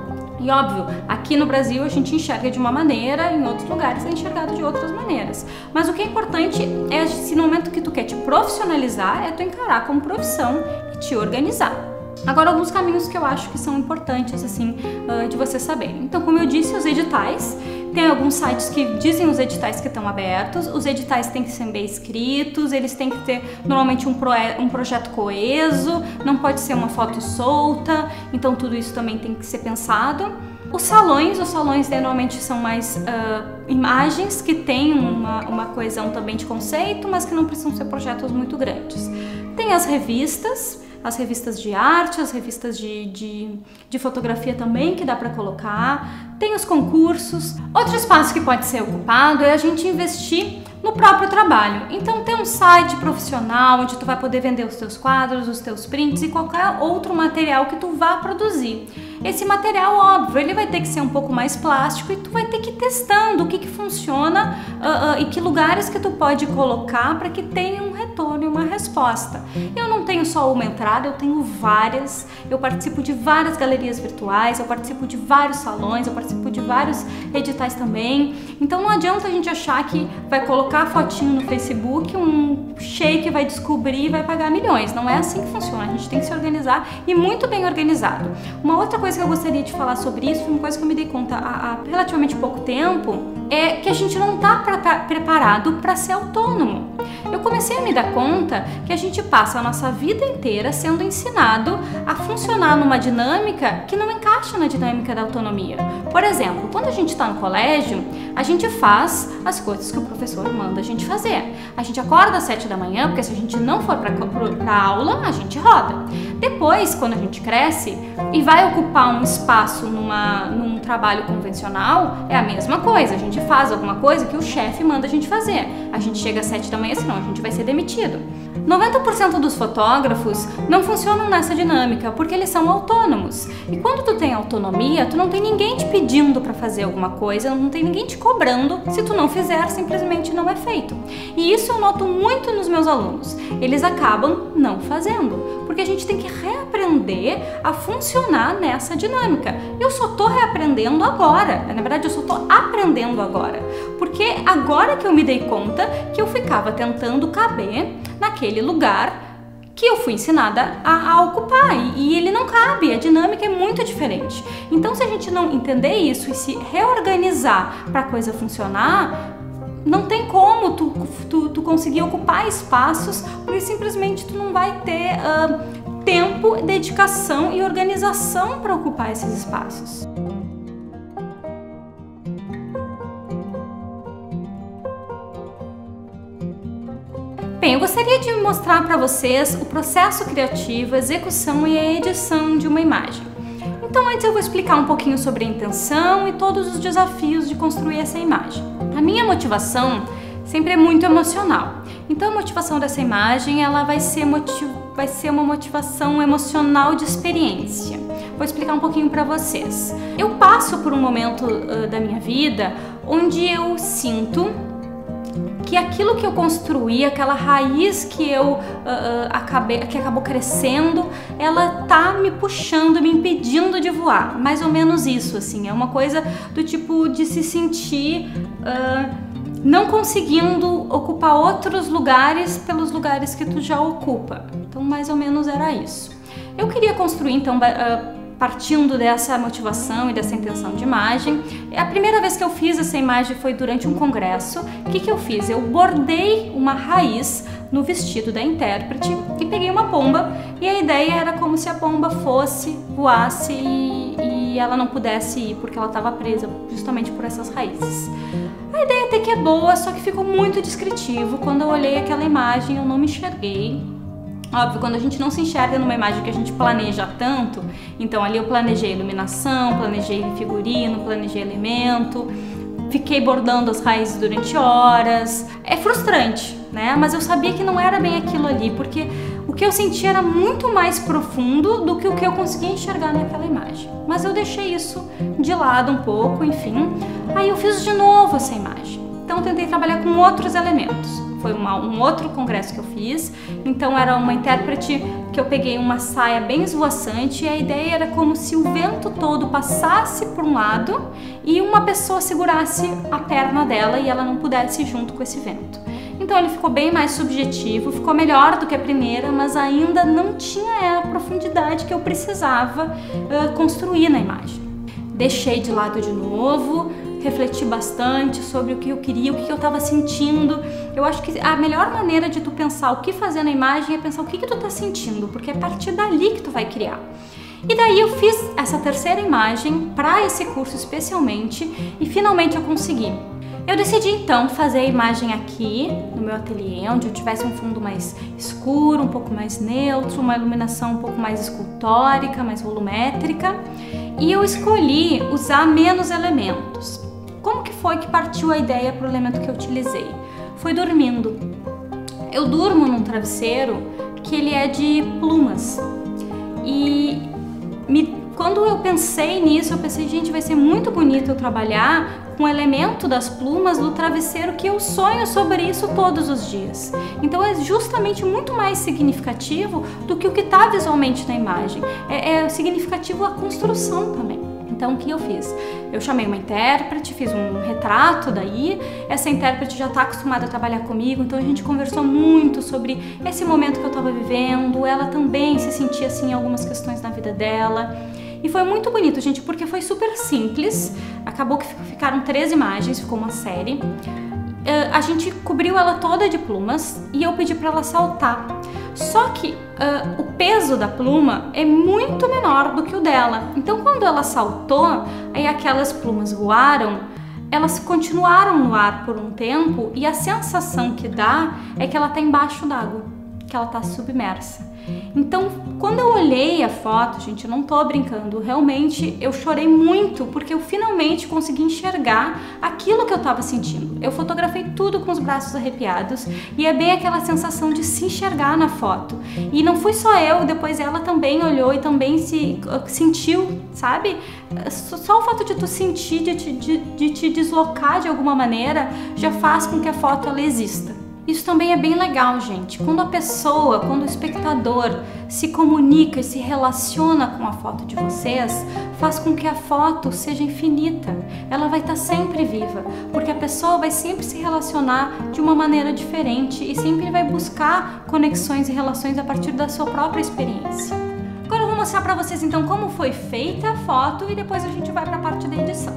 E óbvio, aqui no Brasil a gente enxerga de uma maneira, em outros lugares é enxergado de outras maneiras. Mas o que é importante é, se no momento que tu quer te profissionalizar, é tu encarar como profissão e te organizar. Agora, alguns caminhos que eu acho que são importantes, assim, de vocês saberem. Então, como eu disse, os editais. Tem alguns sites que dizem os editais que estão abertos. Os editais têm que ser bem escritos, eles têm que ter, normalmente, um, pro, um projeto coeso, não pode ser uma foto solta. Então, tudo isso também tem que ser pensado. Os salões, os salões normalmente são mais uh, imagens que têm uma, uma coesão também de conceito, mas que não precisam ser projetos muito grandes. Tem as revistas, as revistas de arte, as revistas de, de, de fotografia também, que dá para colocar. Tem os concursos. Outro espaço que pode ser ocupado é a gente investir no próprio trabalho. Então tem um site profissional onde tu vai poder vender os teus quadros, os teus prints e qualquer outro material que tu vá produzir. Esse material, óbvio, ele vai ter que ser um pouco mais plástico e tu vai ter que ir testando o que que funciona uh, uh, e que lugares que tu pode colocar para que tenha um retorno e uma resposta. Eu não tenho só uma entrada, eu tenho várias. Eu participo de várias galerias virtuais, eu participo de vários salões, eu participo de vários editais também. Então não adianta a gente achar que vai colocar a fotinho no Facebook, um shake vai descobrir e vai pagar milhões. Não é assim que funciona, a gente tem que se organizar e muito bem organizado. Uma outra coisa que eu gostaria de falar sobre isso, uma coisa que eu me dei conta há, há relativamente pouco tempo, é que a gente não está preparado para ser autônomo. Eu comecei a me dar conta que a gente passa a nossa vida inteira sendo ensinado a funcionar numa dinâmica que não encaixa na dinâmica da autonomia. Por exemplo, quando a gente está no colégio, a gente faz as coisas que o professor manda a gente fazer. A gente acorda às sete da manhã, porque se a gente não for para a aula, a gente roda. Depois, quando a gente cresce e vai ocupar um espaço numa, num trabalho convencional, é a mesma coisa. A gente faz alguma coisa que o chefe manda a gente fazer. A gente chega às sete da manhã, senão a gente vai ser demitido. noventa por cento dos fotógrafos não funcionam nessa dinâmica porque eles são autônomos. E quando tu tem autonomia, tu não tem ninguém te pedindo para fazer alguma coisa, não tem ninguém te cobrando. Se tu não fizer, simplesmente não é feito. E isso eu noto muito nos meus alunos. Eles acabam não fazendo, porque a gente tem que reaprender a funcionar nessa dinâmica. Eu só tô reaprendendo agora. Na verdade, eu só tô aprendendo agora. Porque agora que eu me dei conta que eu ficava tentando caber naquele lugar que eu fui ensinada a, a ocupar, e, e ele não cabe, a dinâmica é muito diferente. Então, se a gente não entender isso e se reorganizar para a coisa funcionar, não tem como tu, tu, tu conseguir ocupar espaços, porque simplesmente tu não vai ter uh, tempo, dedicação e organização para ocupar esses espaços. Bem, eu gostaria de mostrar para vocês o processo criativo, a execução e a edição de uma imagem. Então, antes eu vou explicar um pouquinho sobre a intenção e todos os desafios de construir essa imagem. A minha motivação sempre é muito emocional. Então, a motivação dessa imagem, ela vai ser, motiv... vai ser uma motivação emocional de experiência. Vou explicar um pouquinho para vocês. Eu passo por um momento uh, da minha vida onde eu sinto que aquilo que eu construí, aquela raiz que eu uh, acabei, que acabou crescendo, ela tá me puxando, me impedindo de voar. Mais ou menos isso, assim. É uma coisa do tipo de se sentir uh, não conseguindo ocupar outros lugares pelos lugares que tu já ocupa. Então, mais ou menos era isso. Eu queria construir, então, uh, partindo dessa motivação e dessa intenção de imagem. A primeira vez que eu fiz essa imagem foi durante um congresso. O que que eu fiz? Eu bordei uma raiz no vestido da intérprete e peguei uma pomba, e a ideia era como se a pomba fosse, voasse e, e ela não pudesse ir porque ela estava presa justamente por essas raízes. A ideia até que é boa, só que ficou muito descritivo. Quando eu olhei aquela imagem, eu não me enxerguei. Óbvio, quando a gente não se enxerga numa imagem que a gente planeja tanto, então ali eu planejei iluminação, planejei figurino, planejei elemento, fiquei bordando as raízes durante horas. É frustrante, né? Mas eu sabia que não era bem aquilo ali, porque o que eu senti era muito mais profundo do que o que eu conseguia enxergar naquela imagem. Mas eu deixei isso de lado um pouco, enfim. Aí eu fiz de novo essa imagem. Então eu tentei trabalhar com outros elementos. Foi uma, um outro congresso que eu fiz, então era uma intérprete que eu peguei uma saia bem esvoaçante, e a ideia era como se o vento todo passasse por um lado e uma pessoa segurasse a perna dela e ela não pudesse ir junto com esse vento. Então ele ficou bem mais subjetivo, ficou melhor do que a primeira, mas ainda não tinha a profundidade que eu precisava uh, construir na imagem. Deixei de lado de novo, refleti bastante sobre o que eu queria, o que eu estava sentindo. Eu acho que a melhor maneira de tu pensar o que fazer na imagem é pensar o que que tu tá sentindo, porque é a partir dali que tu vai criar. E daí eu fiz essa terceira imagem para esse curso especialmente e finalmente eu consegui. Eu decidi então fazer a imagem aqui no meu ateliê, onde eu tivesse um fundo mais escuro, um pouco mais neutro, uma iluminação um pouco mais escultórica, mais volumétrica, e eu escolhi usar menos elementos. Como que foi que partiu a ideia para o elemento que eu utilizei? Foi dormindo. Eu durmo num travesseiro que ele é de plumas. E me, quando eu pensei nisso, eu pensei, gente, vai ser muito bonito eu trabalhar com o elemento das plumas do travesseiro, que eu sonho sobre isso todos os dias. Então é justamente muito mais significativo do que o que está visualmente na imagem. É, é significativo a construção também. Então, o que eu fiz? Eu chamei uma intérprete, fiz um retrato daí. Essa intérprete já está acostumada a trabalhar comigo, então a gente conversou muito sobre esse momento que eu estava vivendo. Ela também se sentia assim em algumas questões na vida dela. E foi muito bonito, gente, porque foi super simples. Acabou que ficaram três imagens, ficou uma série. Uh, a gente cobriu ela toda de plumas e eu pedi para ela saltar. Só que uh, o peso da pluma é muito menor do que o dela. Então, quando ela saltou, aí aquelas plumas voaram, elas continuaram no ar por um tempo e a sensação que dá é que ela está embaixo d'água, que ela está submersa. Então, quando eu olhei a foto, gente, eu não tô brincando, realmente eu chorei muito porque eu finalmente consegui enxergar aquilo que eu tava sentindo. Eu fotografei tudo com os braços arrepiados e é bem aquela sensação de se enxergar na foto. E não fui só eu, depois ela também olhou e também se uh, sentiu, sabe? Só o fato de tu sentir, de te, de, de te deslocar de alguma maneira, já faz com que a foto ela exista. Isso também é bem legal, gente. Quando a pessoa, quando o espectador se comunica e se relaciona com a foto de vocês, faz com que a foto seja infinita. Ela vai estar sempre viva, porque a pessoa vai sempre se relacionar de uma maneira diferente e sempre vai buscar conexões e relações a partir da sua própria experiência. Agora eu vou mostrar para vocês então como foi feita a foto e depois a gente vai para a parte da edição.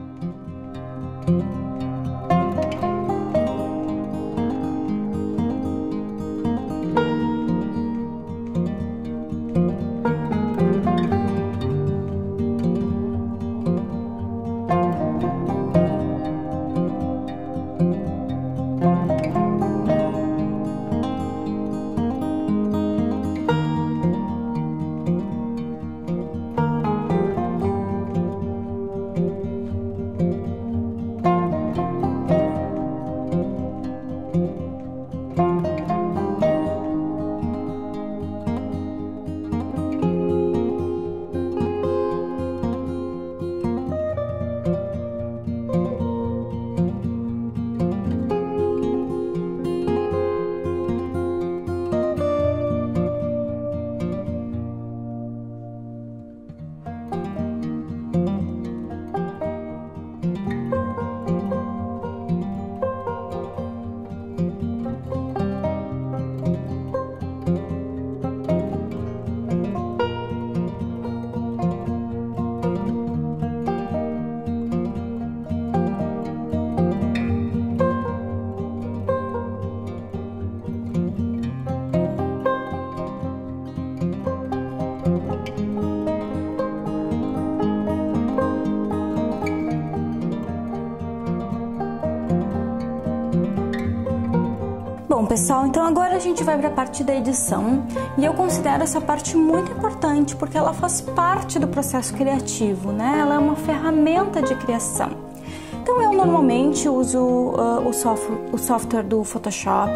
Bom, pessoal, então agora a gente vai para a parte da edição e eu considero essa parte muito importante porque ela faz parte do processo criativo, né? Ela é uma ferramenta de criação. Então eu normalmente uso uh, o, software, o software do Photoshop.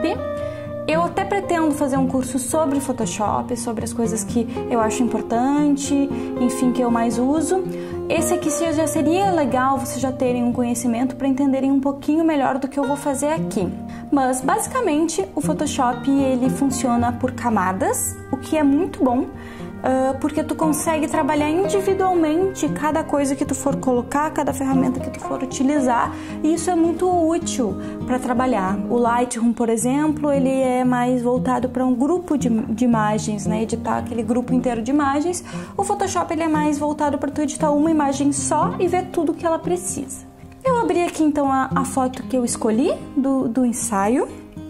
Eu até pretendo fazer um curso sobre Photoshop, sobre as coisas que eu acho importante, enfim, que eu mais uso. Esse aqui já seria legal vocês já terem um conhecimento para entenderem um pouquinho melhor do que eu vou fazer aqui. Mas, basicamente, o Photoshop ele funciona por camadas, o que é muito bom, Uh, porque tu consegue trabalhar individualmente cada coisa que tu for colocar, cada ferramenta que tu for utilizar, e isso é muito útil para trabalhar. O Lightroom, por exemplo, ele é mais voltado para um grupo de, de imagens, né? Editar aquele grupo inteiro de imagens. O Photoshop ele é mais voltado para tu editar uma imagem só e ver tudo que ela precisa. Eu abri aqui então a, a foto que eu escolhi do, do ensaio,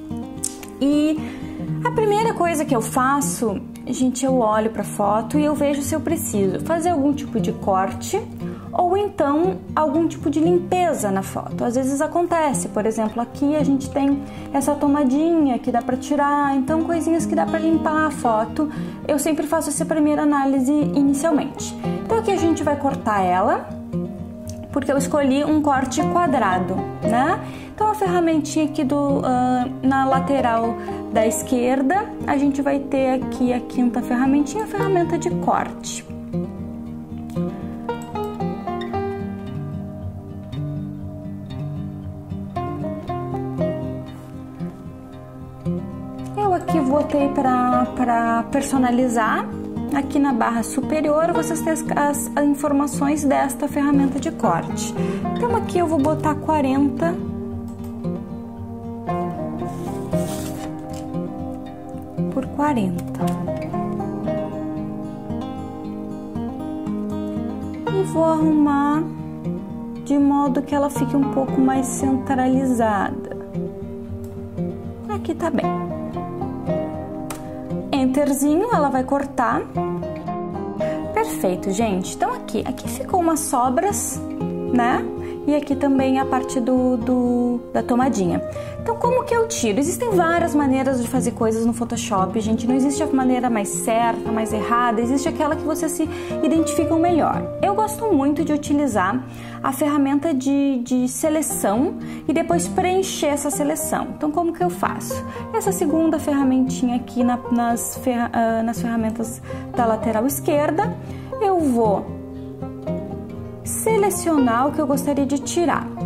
e a primeira coisa que eu faço, gente, eu olho para a foto e eu vejo se eu preciso fazer algum tipo de corte ou então algum tipo de limpeza na foto. Às vezes acontece, por exemplo, aqui a gente tem essa tomadinha que dá para tirar, então coisinhas que dá para limpar a foto. Eu sempre faço essa primeira análise inicialmente. Então aqui a gente vai cortar ela, porque eu escolhi um corte quadrado, né? Então a ferramentinha aqui do, uh, na lateral da esquerda, a gente vai ter aqui a quinta ferramentinha, a ferramenta de corte. Eu aqui botei para personalizar. Aqui na barra superior vocês têm as, as, as informações desta ferramenta de corte. Então aqui eu vou botar quarenta por quarenta e vou arrumar de modo que ela fique um pouco mais centralizada. Aqui tá bem. Enterzinho, ela vai cortar. Perfeito, gente. Então aqui, aqui ficou umas sobras, né? E aqui também a parte do, do, da tomadinha. Então, como que eu tiro? Existem várias maneiras de fazer coisas no Photoshop, gente. Não existe a maneira mais certa, mais errada. Existe aquela que vocês se identificam melhor. Eu gosto muito de utilizar a ferramenta de, de seleção e depois preencher essa seleção. Então, como que eu faço? Essa segunda ferramentinha aqui na, nas, ferra, uh, nas ferramentas da lateral esquerda, eu vou selecionar o que eu gostaria de tirar.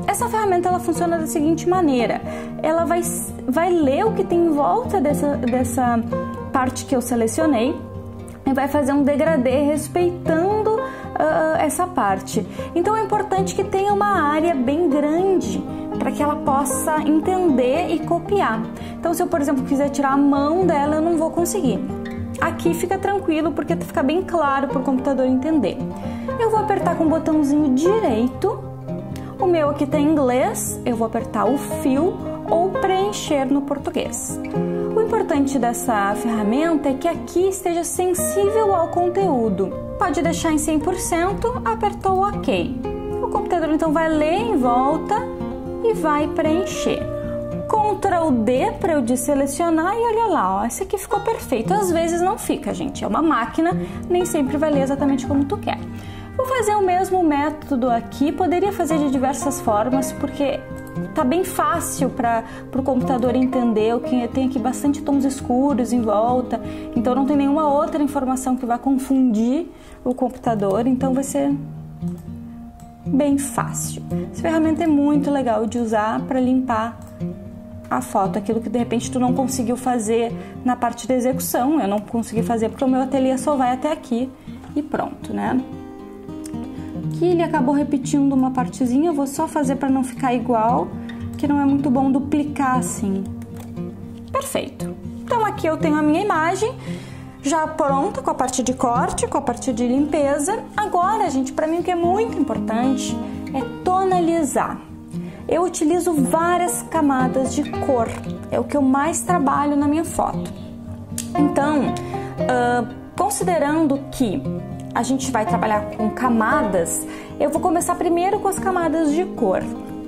essa ferramenta ela funciona da seguinte maneira: ela vai, vai ler o que tem em volta dessa, dessa parte que eu selecionei e vai fazer um degradê respeitando uh, essa parte. Então é importante que tenha uma área bem grande para que ela possa entender e copiar. Então, se eu, por exemplo, quiser tirar a mão dela, eu não vou conseguir. Aqui fica tranquilo, porque fica bem claro para o computador entender. Eu vou apertar com o botãozinho direito. O meu aqui tem inglês, eu vou apertar o fio ou preencher no português. O importante dessa ferramenta é que aqui esteja sensível ao conteúdo. Pode deixar em cem por cento, apertou o OK. O computador então vai ler em volta e vai preencher. control D para eu desselecionar e olha lá, ó, esse aqui ficou perfeito. Às vezes não fica, gente, é uma máquina, nem sempre vai ler exatamente como tu quer. Vou fazer o mesmo método aqui, poderia fazer de diversas formas, porque tá bem fácil para o computador entender. O que tem aqui bastante tons escuros em volta, então não tem nenhuma outra informação que vai confundir o computador, então vai ser bem fácil. Essa ferramenta é muito legal de usar para limpar a foto, aquilo que de repente tu não conseguiu fazer na parte da execução. Eu não consegui fazer porque o meu ateliê só vai até aqui e pronto, né? Aqui ele acabou repetindo uma partezinha, eu vou só fazer para não ficar igual, que não é muito bom duplicar assim. Perfeito. Então aqui eu tenho a minha imagem já pronta com a parte de corte, com a parte de limpeza. Agora, gente, para mim o que é muito importante é tonalizar. Eu utilizo várias camadas de cor, é o que eu mais trabalho na minha foto. Então, uh, considerando que a gente vai trabalhar com camadas, eu vou começar primeiro com as camadas de cor.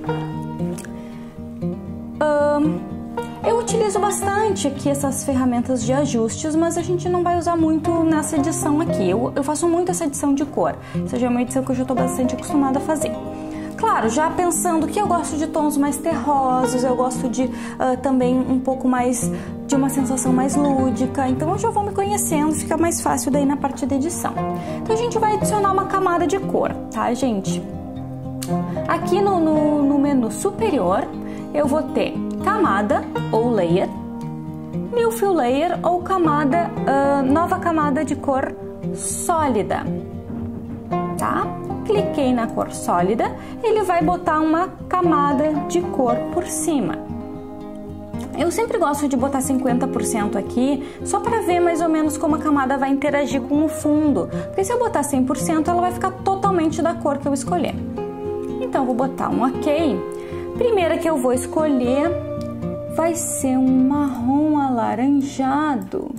Uh, eu utilizo bastante aqui essas ferramentas de ajustes, mas a gente não vai usar muito nessa edição aqui. Eu, eu faço muito essa edição de cor, essa já é uma edição que eu já estou bastante acostumada a fazer. Claro, já pensando que eu gosto de tons mais terrosos, eu gosto de uh, também um pouco mais de uma sensação mais lúdica, então eu já vou me conhecendo, fica mais fácil daí na parte da edição. Então a gente vai adicionar uma camada de cor, tá, gente? Aqui no, no, no menu superior eu vou ter camada ou layer, new fill layer ou camada, uh, nova camada de cor sólida, tá? Cliquei na cor sólida, ele vai botar uma camada de cor por cima. Eu sempre gosto de botar cinquenta por cento aqui, só para ver mais ou menos como a camada vai interagir com o fundo, porque se eu botar cem por cento ela vai ficar totalmente da cor que eu escolher. Então vou botar um OK. Primeira que eu vou escolher vai ser um marrom alaranjado.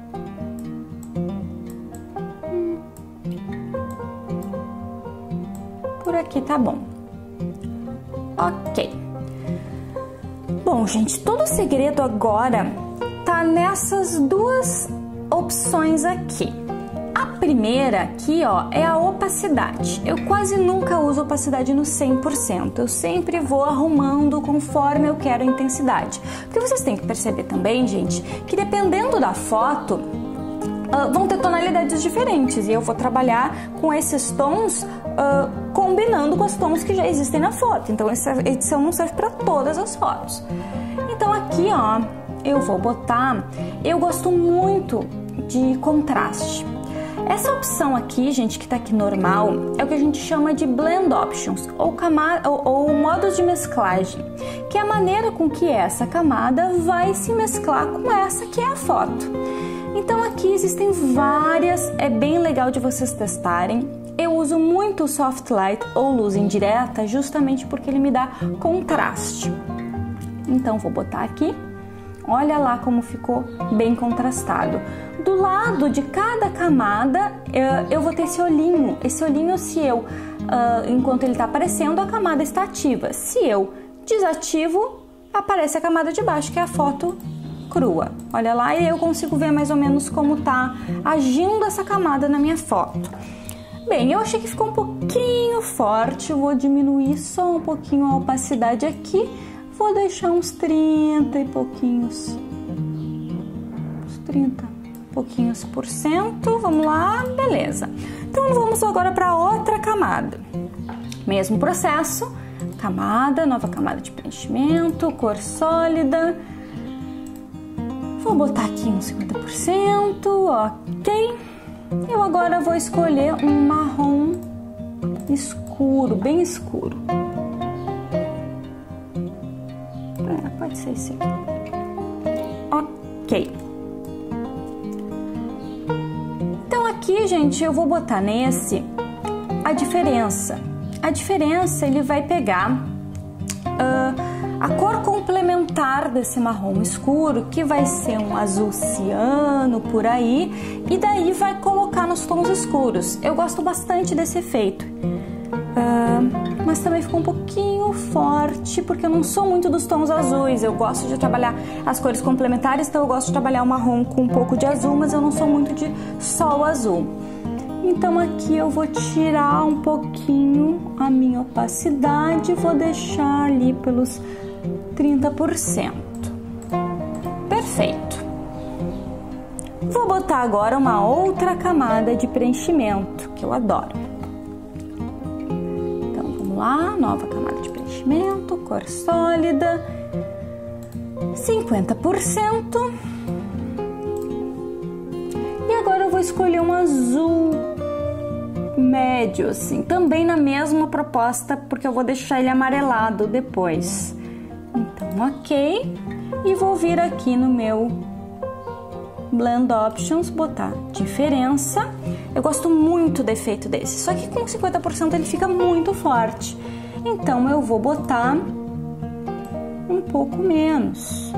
Por aqui tá bom. Ok. Bom, gente, todo o segredo agora tá nessas duas opções aqui. A primeira aqui, ó, é a opacidade. Eu quase nunca uso opacidade no cem por cento. Eu sempre vou arrumando conforme eu quero a intensidade. Porque vocês têm que perceber também, gente, que dependendo da foto, Uh, vão ter tonalidades diferentes e eu vou trabalhar com esses tons uh, combinando com os tons que já existem na foto. Então essa edição não serve para todas as fotos. Então aqui, ó, eu vou botar, eu gosto muito de contraste. Essa opção aqui, gente, que tá aqui normal, é o que a gente chama de Blend Options ou, camada, ou, ou modos de mesclagem, que é a maneira com que essa camada vai se mesclar com essa que é a foto. Então aqui existem várias, é bem legal de vocês testarem. Eu uso muito o Soft Light ou luz indireta justamente porque ele me dá contraste. Então vou botar aqui, olha lá como ficou bem contrastado. Do lado de cada camada eu vou ter esse olhinho, esse olhinho se eu, enquanto ele está aparecendo, a camada está ativa. Se eu desativo, aparece a camada de baixo, que é a foto crua. Olha lá, e eu consigo ver mais ou menos como tá agindo essa camada na minha foto. Bem, eu achei que ficou um pouquinho forte, eu vou diminuir só um pouquinho a opacidade aqui, vou deixar uns trinta e pouquinhos, uns trinta pouquinhos por cento, vamos lá, beleza. Então vamos agora para outra camada. Mesmo processo, camada, nova camada de preenchimento, cor sólida. Vou botar aqui uns cinquenta por cento, ok. Eu agora vou escolher um marrom escuro, bem escuro. É, pode ser esse aqui. Ok. Então aqui, gente, eu vou botar nesse a diferença. A diferença, ele vai pegar uh, a cor complementar desse marrom escuro, que vai ser um azul ciano por aí, e daí vai colocar nos tons escuros. Eu gosto bastante desse efeito, uh, mas também ficou um pouquinho forte, porque eu não sou muito dos tons azuis. Eu gosto de trabalhar as cores complementares, então eu gosto de trabalhar o marrom com um pouco de azul, mas eu não sou muito de só o azul. Então aqui eu vou tirar um pouquinho a minha opacidade, vou deixar ali pelos trinta por cento. Perfeito. Vou botar agora uma outra camada de preenchimento, que eu adoro. Então vamos lá, nova camada de preenchimento, cor sólida, cinquenta por cento. E agora eu vou escolher um azul médio, assim, também na mesma proposta, porque eu vou deixar ele amarelado depois. Então, ok. E vou vir aqui no meu Blend Options, botar diferença. Eu gosto muito do efeito desse, só que com cinquenta por cento ele fica muito forte. Então, eu vou botar um pouco menos.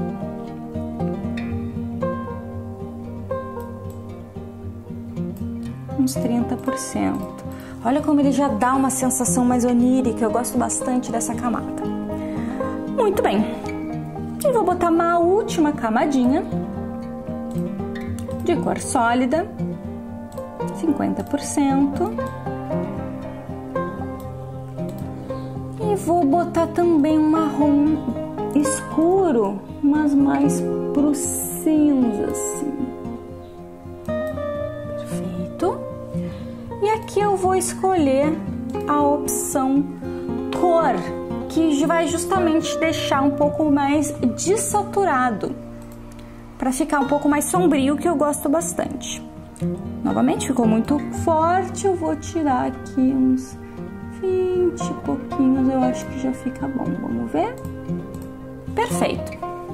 Uns trinta por cento. Olha como ele já dá uma sensação mais onírica, eu gosto bastante dessa camada. Muito bem. E vou botar uma última camadinha de cor sólida, cinquenta por cento. E vou botar também um marrom escuro, mas mais pro cinza, assim. E aqui eu vou escolher a opção cor, que vai justamente deixar um pouco mais desaturado, para ficar um pouco mais sombrio, que eu gosto bastante. Novamente ficou muito forte, eu vou tirar aqui uns vinte pouquinhos, eu acho que já fica bom. Vamos ver? Perfeito.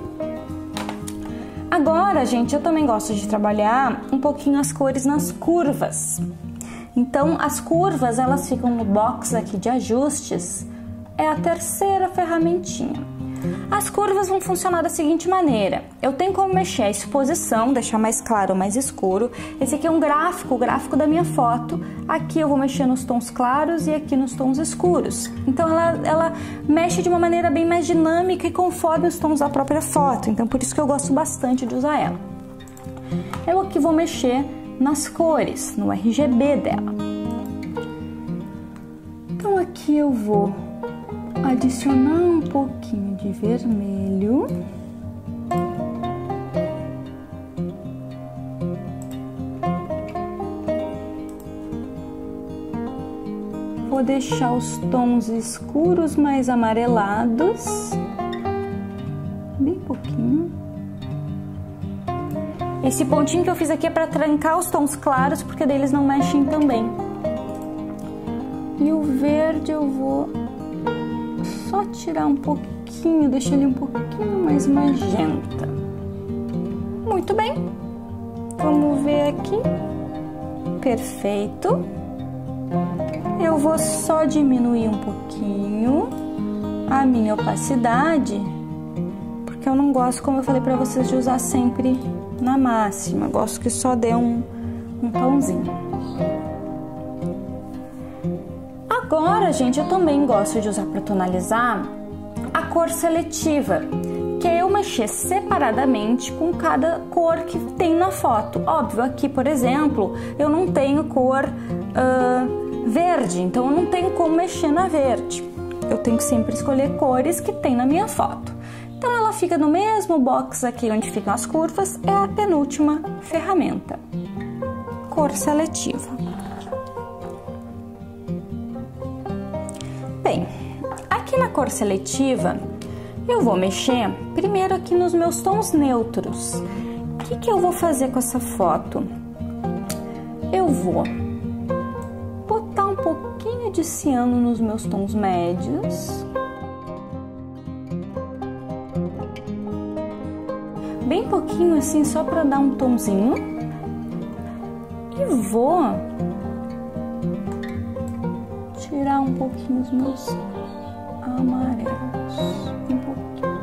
Agora, gente, eu também gosto de trabalhar um pouquinho as cores nas curvas. Então, as curvas, elas ficam no box aqui de ajustes, é a terceira ferramentinha. As curvas vão funcionar da seguinte maneira: eu tenho como mexer a exposição, deixar mais claro ou mais escuro. Esse aqui é um gráfico, o gráfico da minha foto. Aqui eu vou mexer nos tons claros e aqui nos tons escuros. Então, ela, ela mexe de uma maneira bem mais dinâmica e conforme os tons da própria foto. Então, por isso que eu gosto bastante de usar ela. Eu aqui vou mexer nas cores, no R G B dela. Então aqui eu vou adicionar um pouquinho de vermelho. Vou deixar os tons escuros mais amarelados, bem pouquinho. Esse pontinho que eu fiz aqui é para trancar os tons claros, porque daí eles não mexem também. E o verde eu vou só tirar um pouquinho, deixar ele um pouquinho mais magenta. Muito bem. Vamos ver aqui. Perfeito. Eu vou só diminuir um pouquinho a minha opacidade, porque eu não gosto, como eu falei para vocês, de usar sempre na máxima. Eu gosto que só dê um, um tomzinho. Agora, gente, eu também gosto de usar para tonalizar a cor seletiva, que é eu mexer separadamente com cada cor que tem na foto. Óbvio, aqui, por exemplo, eu não tenho cor uh, verde, então eu não tenho como mexer na verde. Eu tenho que sempre escolher cores que tem na minha foto. Então ela fica no mesmo box aqui onde ficam as curvas, é a penúltima ferramenta, cor seletiva. Bem, aqui na cor cor seletiva, eu vou mexer primeiro aqui nos meus tons neutros. O que que eu vou fazer com essa foto? Eu vou botar um pouquinho de ciano nos meus tons médios. Bem pouquinho assim, só para dar um tomzinho. E vou tirar um pouquinho os meus amarelos. Um pouquinho.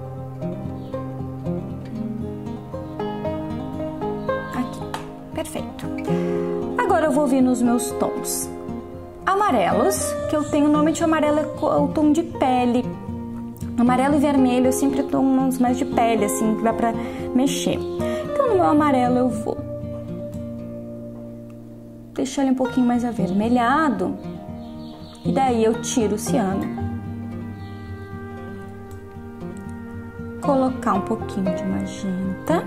Aqui, perfeito. Agora eu vou vir nos meus tons amarelos, que eu tenho normalmente o amarelo é o tom de pele. Amarelo e vermelho eu sempre tons mais de pele, assim, que dá pra mexer. Então no meu amarelo eu vou deixar ele um pouquinho mais avermelhado. E daí eu tiro o ciano. Colocar um pouquinho de magenta.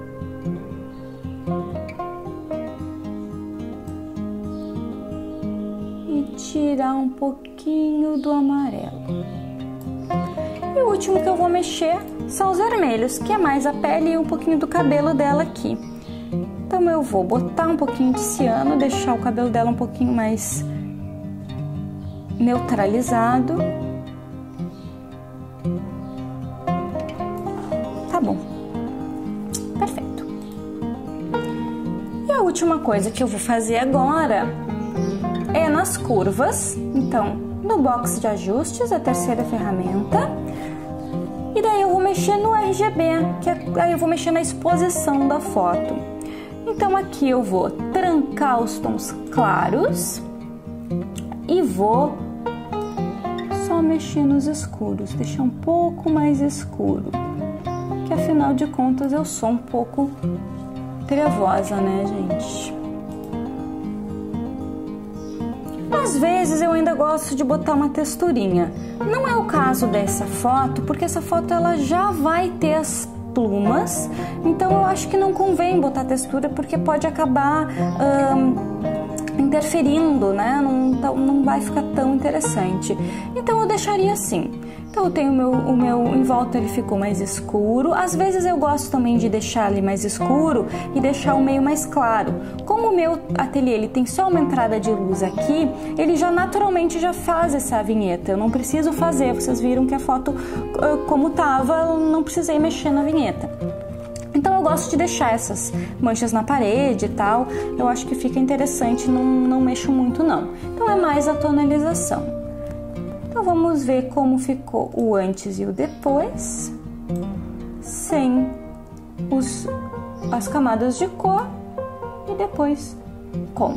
E tirar um pouquinho do amarelo. E o último que eu vou mexer são os vermelhos, que é mais a pele e um pouquinho do cabelo dela aqui. Então eu vou botar um pouquinho de ciano, deixar o cabelo dela um pouquinho mais neutralizado. Tá bom. Perfeito. E a última coisa que eu vou fazer agora é nas curvas. Então, no box de ajustes, a terceira ferramenta. E daí eu vou mexer no R G B, que é, aí eu vou mexer na exposição da foto. Então aqui eu vou trancar os tons claros e vou só mexer nos escuros, deixar um pouco mais escuro, que afinal de contas eu sou um pouco trevosa, né, gente? Às vezes eu ainda gosto de botar uma texturinha. Não é o caso dessa foto, porque essa foto ela já vai ter as plumas, então eu acho que não convém botar textura, porque pode acabar hum, interferindo, né? Não, não vai ficar tão interessante. Então eu deixaria assim. Então eu tenho o meu, o meu em volta, ele ficou mais escuro. Às vezes eu gosto também de deixar ele mais escuro e deixar o meio mais claro. Como o meu ateliê ele tem só uma entrada de luz aqui, ele já naturalmente já faz essa vinheta. Eu não preciso fazer. Vocês viram que a foto como tava, eu não precisei mexer na vinheta. Então eu gosto de deixar essas manchas na parede e tal. Eu acho que fica interessante, não, não mexo muito não. Então é mais a tonalização. Então vamos ver como ficou o antes e o depois, sem os, as camadas de cor e depois com.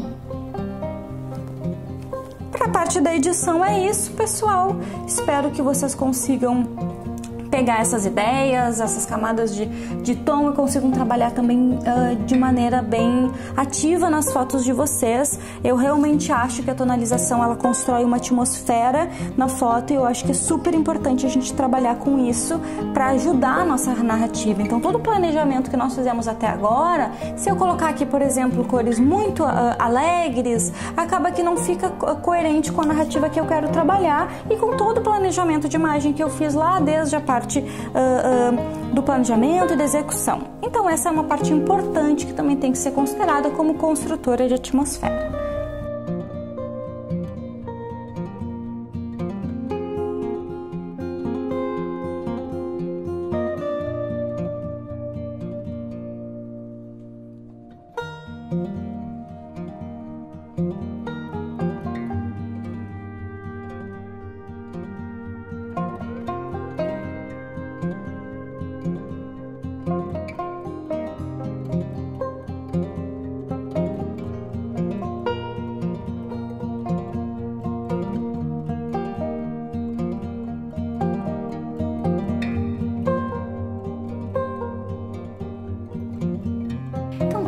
Para a parte da edição é isso, pessoal. Espero que vocês consigam pegar essas ideias, essas camadas de, de tom e consigam trabalhar também uh, de maneira bem ativa nas fotos de vocês. Eu realmente acho que a tonalização ela constrói uma atmosfera na foto e eu acho que é super importante a gente trabalhar com isso para ajudar a nossa narrativa. Então todo o planejamento que nós fizemos até agora, se eu colocar aqui, por exemplo, cores muito uh, alegres, acaba que não fica coerente com a narrativa que eu quero trabalhar e com todo o planejamento de imagem que eu fiz lá desde a parte parte uh, uh, do planejamento e da execução. Então essa é uma parte importante que também tem que ser considerada como construtora de atmosfera.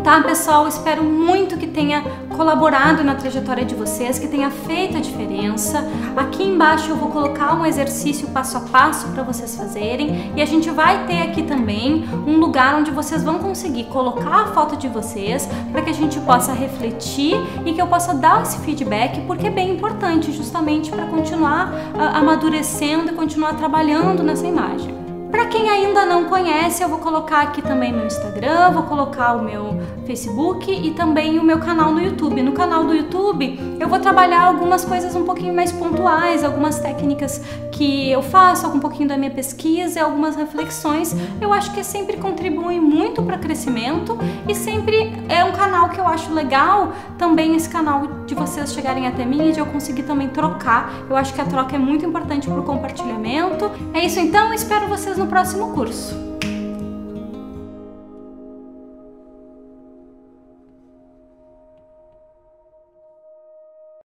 Tá, pessoal? Espero muito que tenha colaborado na trajetória de vocês, que tenha feito a diferença. Aqui embaixo eu vou colocar um exercício passo a passo para vocês fazerem, e a gente vai ter aqui também um lugar onde vocês vão conseguir colocar a foto de vocês para que a gente possa refletir e que eu possa dar esse feedback, porque é bem importante justamente para continuar uh, amadurecendo e continuar trabalhando nessa imagem. Para quem ainda não conhece, eu vou colocar aqui também meu Instagram, vou colocar o meu Facebook e também o meu canal no YouTube. No canal do YouTube eu vou trabalhar algumas coisas um pouquinho mais pontuais, algumas técnicas que eu faço, um pouquinho da minha pesquisa, algumas reflexões. Eu acho que sempre contribui muito para crescimento e sempre é um canal que eu acho legal também, esse canal de vocês chegarem até mim e de eu conseguir também trocar. Eu acho que a troca é muito importante para o compartilhamento. É isso então, espero vocês no próximo curso.